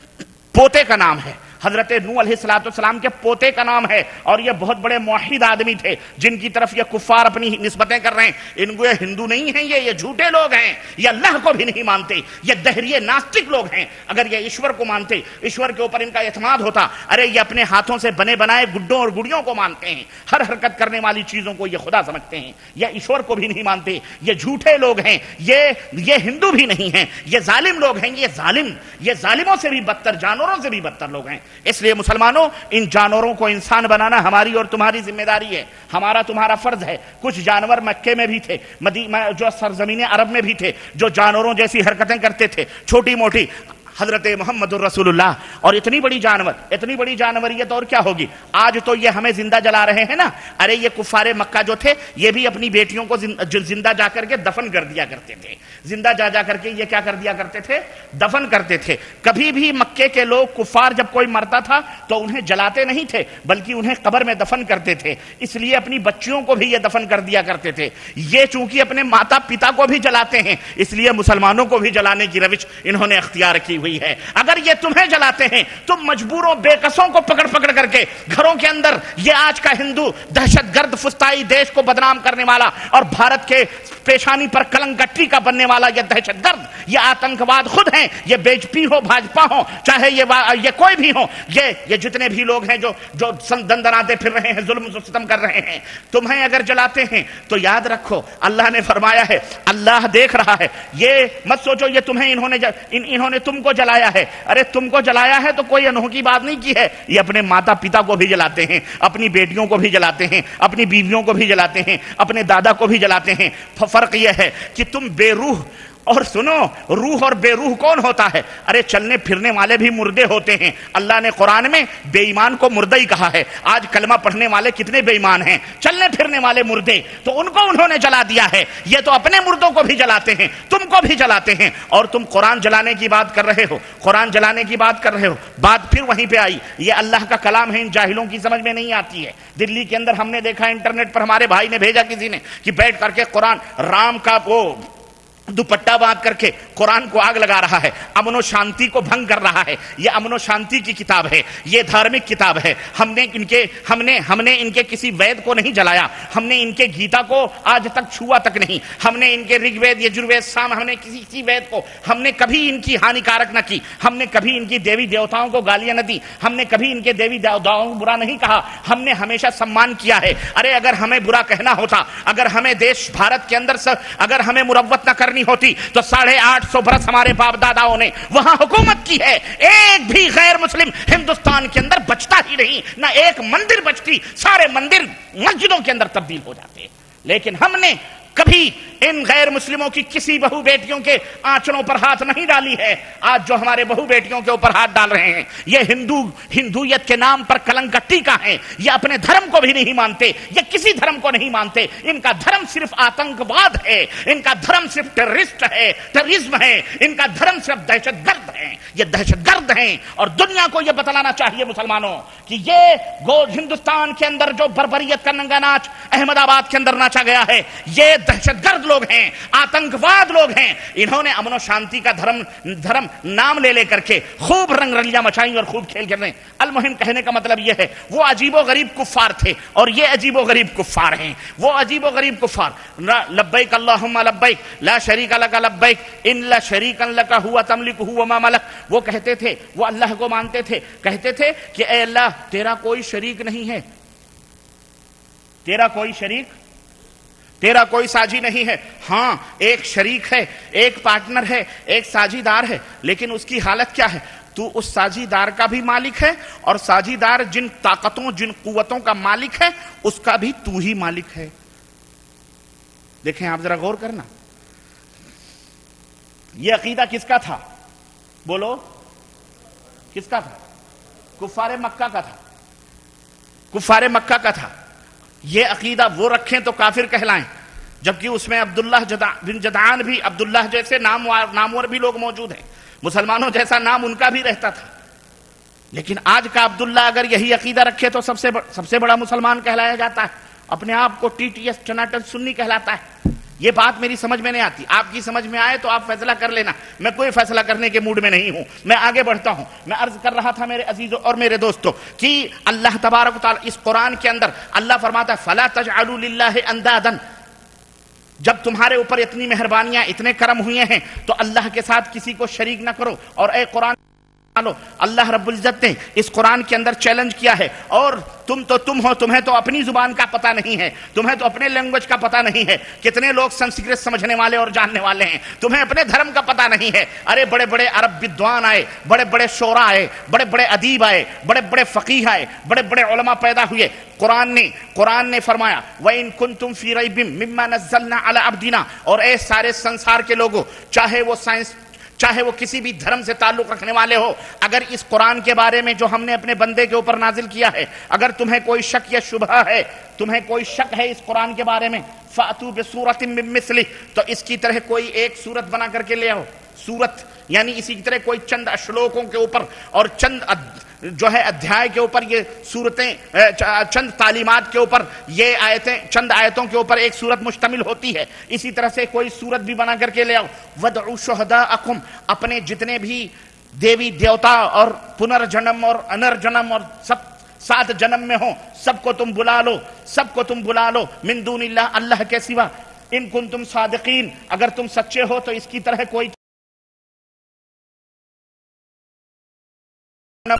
پوتے کا نام ہے. حضرت نوح علیہ الصلوۃ والسلام کے پوتے کا نام ہے. اور یہ بہت بڑے موحد آدمی تھے جن کی طرف یہ کفار اپنی نسبتیں کر رہے ہیں. ان کو یہ ہندو نہیں ہیں، یہ یہ جھوٹے لوگ ہیں، یہ اللہ کو بھی نہیں مانتے، یہ دہریے ناستک لوگ ہیں. اگر یہ ایشور کو مانتے، ایشور کے اوپر ان کا اعتماد ہوتا. ارے یہ اپنے ہاتھوں سے بنے بنائے گڈوں اور گڑیوں کو مانتے ہیں، ہر حرکت کرنے والی چیزوں کو یہ خدا سمجھتے ہیں. یہ ایشور کو بھی نہیں مانتے، یہ جھوٹے لوگ ہیں، یہ یہ ہندو بھی نہیں ہیں، یہ ظالم لوگ ہیں. یہ ظالم یہ ظالموں سے بھی بدتر، جانوروں سے بھی بدتر لوگ ہیں. اس لیے مسلمانوں، ان جانوروں کو انسان بنانا ہماری اور تمہاری ذمہ داری ہے، ہمارا تمہارا فرض ہے. کچھ جانور مکے میں بھی تھے، جو سرزمین عرب میں بھی تھے، جو جانوروں جیسی حرکتیں کرتے تھے، چھوٹی موٹی. حضرت محمد الرسول اللہ. اور اتنی بڑی جانور، اتنی بڑی جانوریت اور کیا ہوگی. آج تو یہ ہمیں زندہ جلا رہے ہیں نا. ارے یہ کفار مکہ جو تھے، یہ بھی اپنی بیٹیوں کو زندہ جا کر کے دفن کر دیا کرتے تھے. زندہ جا جا کر کے یہ کیا کر دیا کرتے تھے؟ دفن کرتے تھے. کبھی بھی مکے کے لوگ کفار جب کوئی مرتا تھا تو انہیں جلاتے نہیں تھے، بلکہ انہیں قبر میں دفن کرتے تھے. اس لیے اپنی بچیوں کو بھی یہ دفن کر دیا کرتے تھے. یہ چونکہ اپنے ماتا پتا کو بھی جلاتے ہیں، اس لیے مسلمانوں کو بھی جلانے کی روش انہوں نے اختیار کی ہوئی ہے. اگر یہ تمہیں جلاتے ہیں، تم مجبوروں بے قصوں کو پکڑ پکڑ کر کے گھروں کے اندر، یہ آج کا ہندو دہشت گرد فسطائی دیش کو بدنام کرنے والا اور بھارت کے پیشانی پر کلنک کا ٹیکا بننے والا یہ دہشت گرد، یہ آتنکواد خود ہیں. یہ بی جے پی ہو، بھاجپا ہو، چاہے یہ یہ کوئی بھی ہو، یہ یہ جتنے بھی لوگ ہیں جو جو دندناتے پھر رہے ہیں، ظلم و ستم کر رہے ہیں، تمہیں اگر جلاتے ہیں تو یاد رکھو اللہ نے فرمایا ہے، اللہ دیکھ رہا ہے. یہ مت سوچو یہ تمہیں انہوں نے ان انہوں نے تم کو جلایا ہے. ارے تم کو جلایا ہے تو کوئی انوکھی بات نہیں کی ہے. یہ اپنے ماتا پتا کو بھی جلاتے ہیں، اپنی بیٹیوں کو بھی جلاتے ہیں، اپنی بیویوں کو بھی جلاتے ہیں، اپنے دادا کو بھی جلاتے ہیں. فرق یہ ہے کہ تم بے روح، اور سنو، روح اور بے روح کون ہوتا ہے؟ ارے چلنے پھرنے والے بھی مردے ہوتے ہیں. اللہ نے قرآن میں بے ایمان کو مردہ ہی کہا ہے. آج کلمہ پڑھنے والے کتنے بے ایمان ہیں، چلنے پھرنے والے مردے، تو ان کو انہوں نے جلا دیا ہے. یہ تو اپنے مردوں کو بھی جلاتے ہیں، تم کو بھی جلاتے ہیں. اور تم قرآن جلانے کی بات کر رہے ہو، قرآن جلانے کی بات کر رہے ہو. بات پھر وہیں پہ آئی، یہ اللہ کا کلام ہے، ان جاہلوں کی سمجھ میں نہیں آتی ہے. دلی کے اندر ہم نے دیکھا انٹرنیٹ پر، ہمارے بھائی نے بھیجا کسی نے، کہ بیٹھ کر کے قرآن رام کا وہ دوپٹہ باندھ کر کے قرآن کو آگ لگا رہا ہے، امن و شانتی کو بھنگ کر رہا ہے. یہ امن و شانتی کی کتاب ہے، یہ دھارمک کتاب ہے. ہم نے ان کے ہم نے ہم نے ان کے کسی وید کو نہیں جلایا، ہم نے ان کے گیتا کو آج تک چھوا تک نہیں، ہم نے ان کے رگ وید، یجروید، سام، ہم نے کسی کسی وید کو ہم نے کبھی ان کی ہانیکارک نہ کی. ہم نے کبھی ان کی دیوی دیوتاؤں کو گالیاں نہ دی، ہم نے کبھی ان کے دیوی دیوتاؤں کو برا نہیں کہا. ہم نے ہمیشہ سمان کیا ہے. ارے اگر ہمیں برا کہنا ہوتا، اگر ہمیں دیش بھارت کے اندر سے اگر ہمیں مروت نہ کرنی ہوتی تو ساڑھے آٹھ سو برس ہمارے باپ داداؤں نے وہاں حکومت کی ہے. ایک بھی غیر مسلم ہندوستان کے اندر بچتا ہی نہیں، نہ ایک مندر بچتی، سارے مندر مسجدوں کے اندر تبدیل ہو جاتے. لیکن ہم نے کبھی ان غیر مسلموں کی کسی بہو بیٹیوں کے آنچلوں پر ہاتھ نہیں ڈالی ہے۔ آج جو ہمارے بہو بیٹیوں کے اوپر ہاتھ ڈال رہے ہیں یہ ہندو ہندویت کے نام پر کلنک کا ٹیکا ہے۔ یہ اپنے دھرم کو بھی نہیں مانتے، یہ کسی دھرم کو نہیں مانتے۔ ان کا دھرم صرف آتنکواد ہے، ان کا دھرم صرف ٹیررسٹ ہے، ٹیررزم ہے، ان کا دھرم صرف دہشت گرد ہے۔ یہ دہشت گرد ہیں اور دنیا کو یہ بتلانا چاہیے مسلمانوں کہ یہ گو ہندوستان کے اندر جو بربریت کا ننگا ناچ احمد آباد کے اندر ناچا گیا ہے یہ دہشت گرد لوگ ہیں، آتنکواد لوگ ہیں۔ انہوں نے امن و شانتی کا دھرم دھرم نام لے لے کر کے خوب رنگ رلیاں مچائیں اور خوب کھیل کر رہے ہیں۔ المہم کہنے کا مطلب یہ ہے وہ عجیب و غریب کفار تھے اور یہ عجیب و غریب کفار ہیں۔ وہ عجیب و غریب کفار لبیک اللہم لبیک لا شریک لک لبیک ان لا شریکا لک ہوا تملک وما ملک۔ وہ کہتے تھے، وہ اللہ کو مانتے تھے، کہتے تھے کہ اے اللہ تیرا کوئی شریک نہیں ہے، تیرا کوئی شریک تیرا کوئی ساجی نہیں ہے۔ ہاں ایک شریک ہے، ایک پارٹنر ہے، ایک ساجی دار ہے، لیکن اس کی حالت کیا ہے؟ تو اس ساجی دار کا بھی مالک ہے اور ساجی دار جن طاقتوں جن قوتوں کا مالک ہے اس کا بھی تو ہی مالک ہے۔ دیکھیں آپ ذرا غور کرنا، یہ عقیدہ کس کا تھا؟ بولو کس کا تھا؟ کفار مکہ کا تھا، کفار مکہ کا تھا۔ یہ عقیدہ وہ رکھیں تو کافر کہلائیں، جبکہ اس میں عبداللہ بن جدعان بھی، عبداللہ جیسے نامور بھی لوگ موجود ہیں، مسلمانوں جیسا نام ان کا بھی رہتا تھا۔ لیکن آج کا عبداللہ اگر یہی عقیدہ رکھے تو سب سے سب سے بڑا مسلمان کہلایا جاتا ہے، اپنے آپ کو ٹی ٹی ایس ٹناٹن سنی کہلاتا ہے۔ یہ بات میری سمجھ میں نہیں آتی، آپ کی سمجھ میں آئے تو آپ فیصلہ کر لینا، میں کوئی فیصلہ کرنے کے موڈ میں نہیں ہوں، میں آگے بڑھتا ہوں۔ میں عرض کر رہا تھا میرے عزیزوں اور میرے دوستوں کہ اللہ تبارک و تعالی اس قرآن کے اندر اللہ فرماتا ہے فَلَا تَجْعَلُوا لِلَّهِ أَنْدَادًا، جب تمہارے اوپر اتنی مہربانیاں اتنے کرم ہوئے ہیں تو اللہ کے ساتھ کسی کو شریک نہ کرو۔ اور اے قرآن اللہ رب العزت نے اس قرآن کے اندر چیلنج کیا ہے، اور تم تو تم ہو، تمہیں تو اپنی زبان کا پتہ نہیں ہے، تمہیں تو اپنے لینگویج کا پتہ نہیں ہے۔ کتنے لوگ سنسکرت سمجھنے والے اور جاننے والے ہیں، تمہیں اپنے دھرم کا پتہ نہیں ہے۔ ارے بڑے بڑے عرب بدوان آئے، بڑے بڑے شعراء آئے، بڑے بڑے ادیب آئے، بڑے بڑے فقیہ آئے، بڑے بڑے علماء پیدا ہوئے۔ قرآن نے قرآن نے فرمایا وَإِن كُنتُمْ فِي رَيْبٍ مِّمَّا نَزَّلْنَا عَلَىٰ عَبْدِنَا، اور اے سارے سنسار کے لوگوں، چاہے وہ سائنس چاہے وہ کسی بھی دھرم سے تعلق رکھنے والے ہو، اگر اس قرآن کے بارے میں جو ہم نے اپنے بندے کے اوپر نازل کیا ہے اگر تمہیں کوئی شک یا شبہ ہے، تمہیں کوئی شک ہے اس قرآن کے بارے میں، فَأْتُوا بِسُورَةٍ مِّن مِّثْلِهِ، تو اس کی طرح کوئی ایک سورت بنا کر کے لے آؤ۔ سورت یعنی اسی کی طرح کوئی چند اشلوکوں کے اوپر اور چند جو ہے ادھیائے کے اوپر یہ صورتیں، چند تعلیمات کے اوپر یہ آیتیں، چند آیتوں کے اوپر ایک صورت مشتمل ہوتی ہے۔ اسی طرح سے کوئی صورت بھی بنا کر کے لے آؤ۔ وَدْعُوا شُهَدَاءَكُمْ، اپنے جتنے بھی دیوی دیوتا اور پنرجنم اور انرجنم اور سب سات جنم میں ہوں سب کو تم بلا لو، سب کو تم بلا لو من دون اللہ، اللہ کے سوا، ان کنتم صادقین، اگر تم سچے ہو تو اس کی طرح کوئی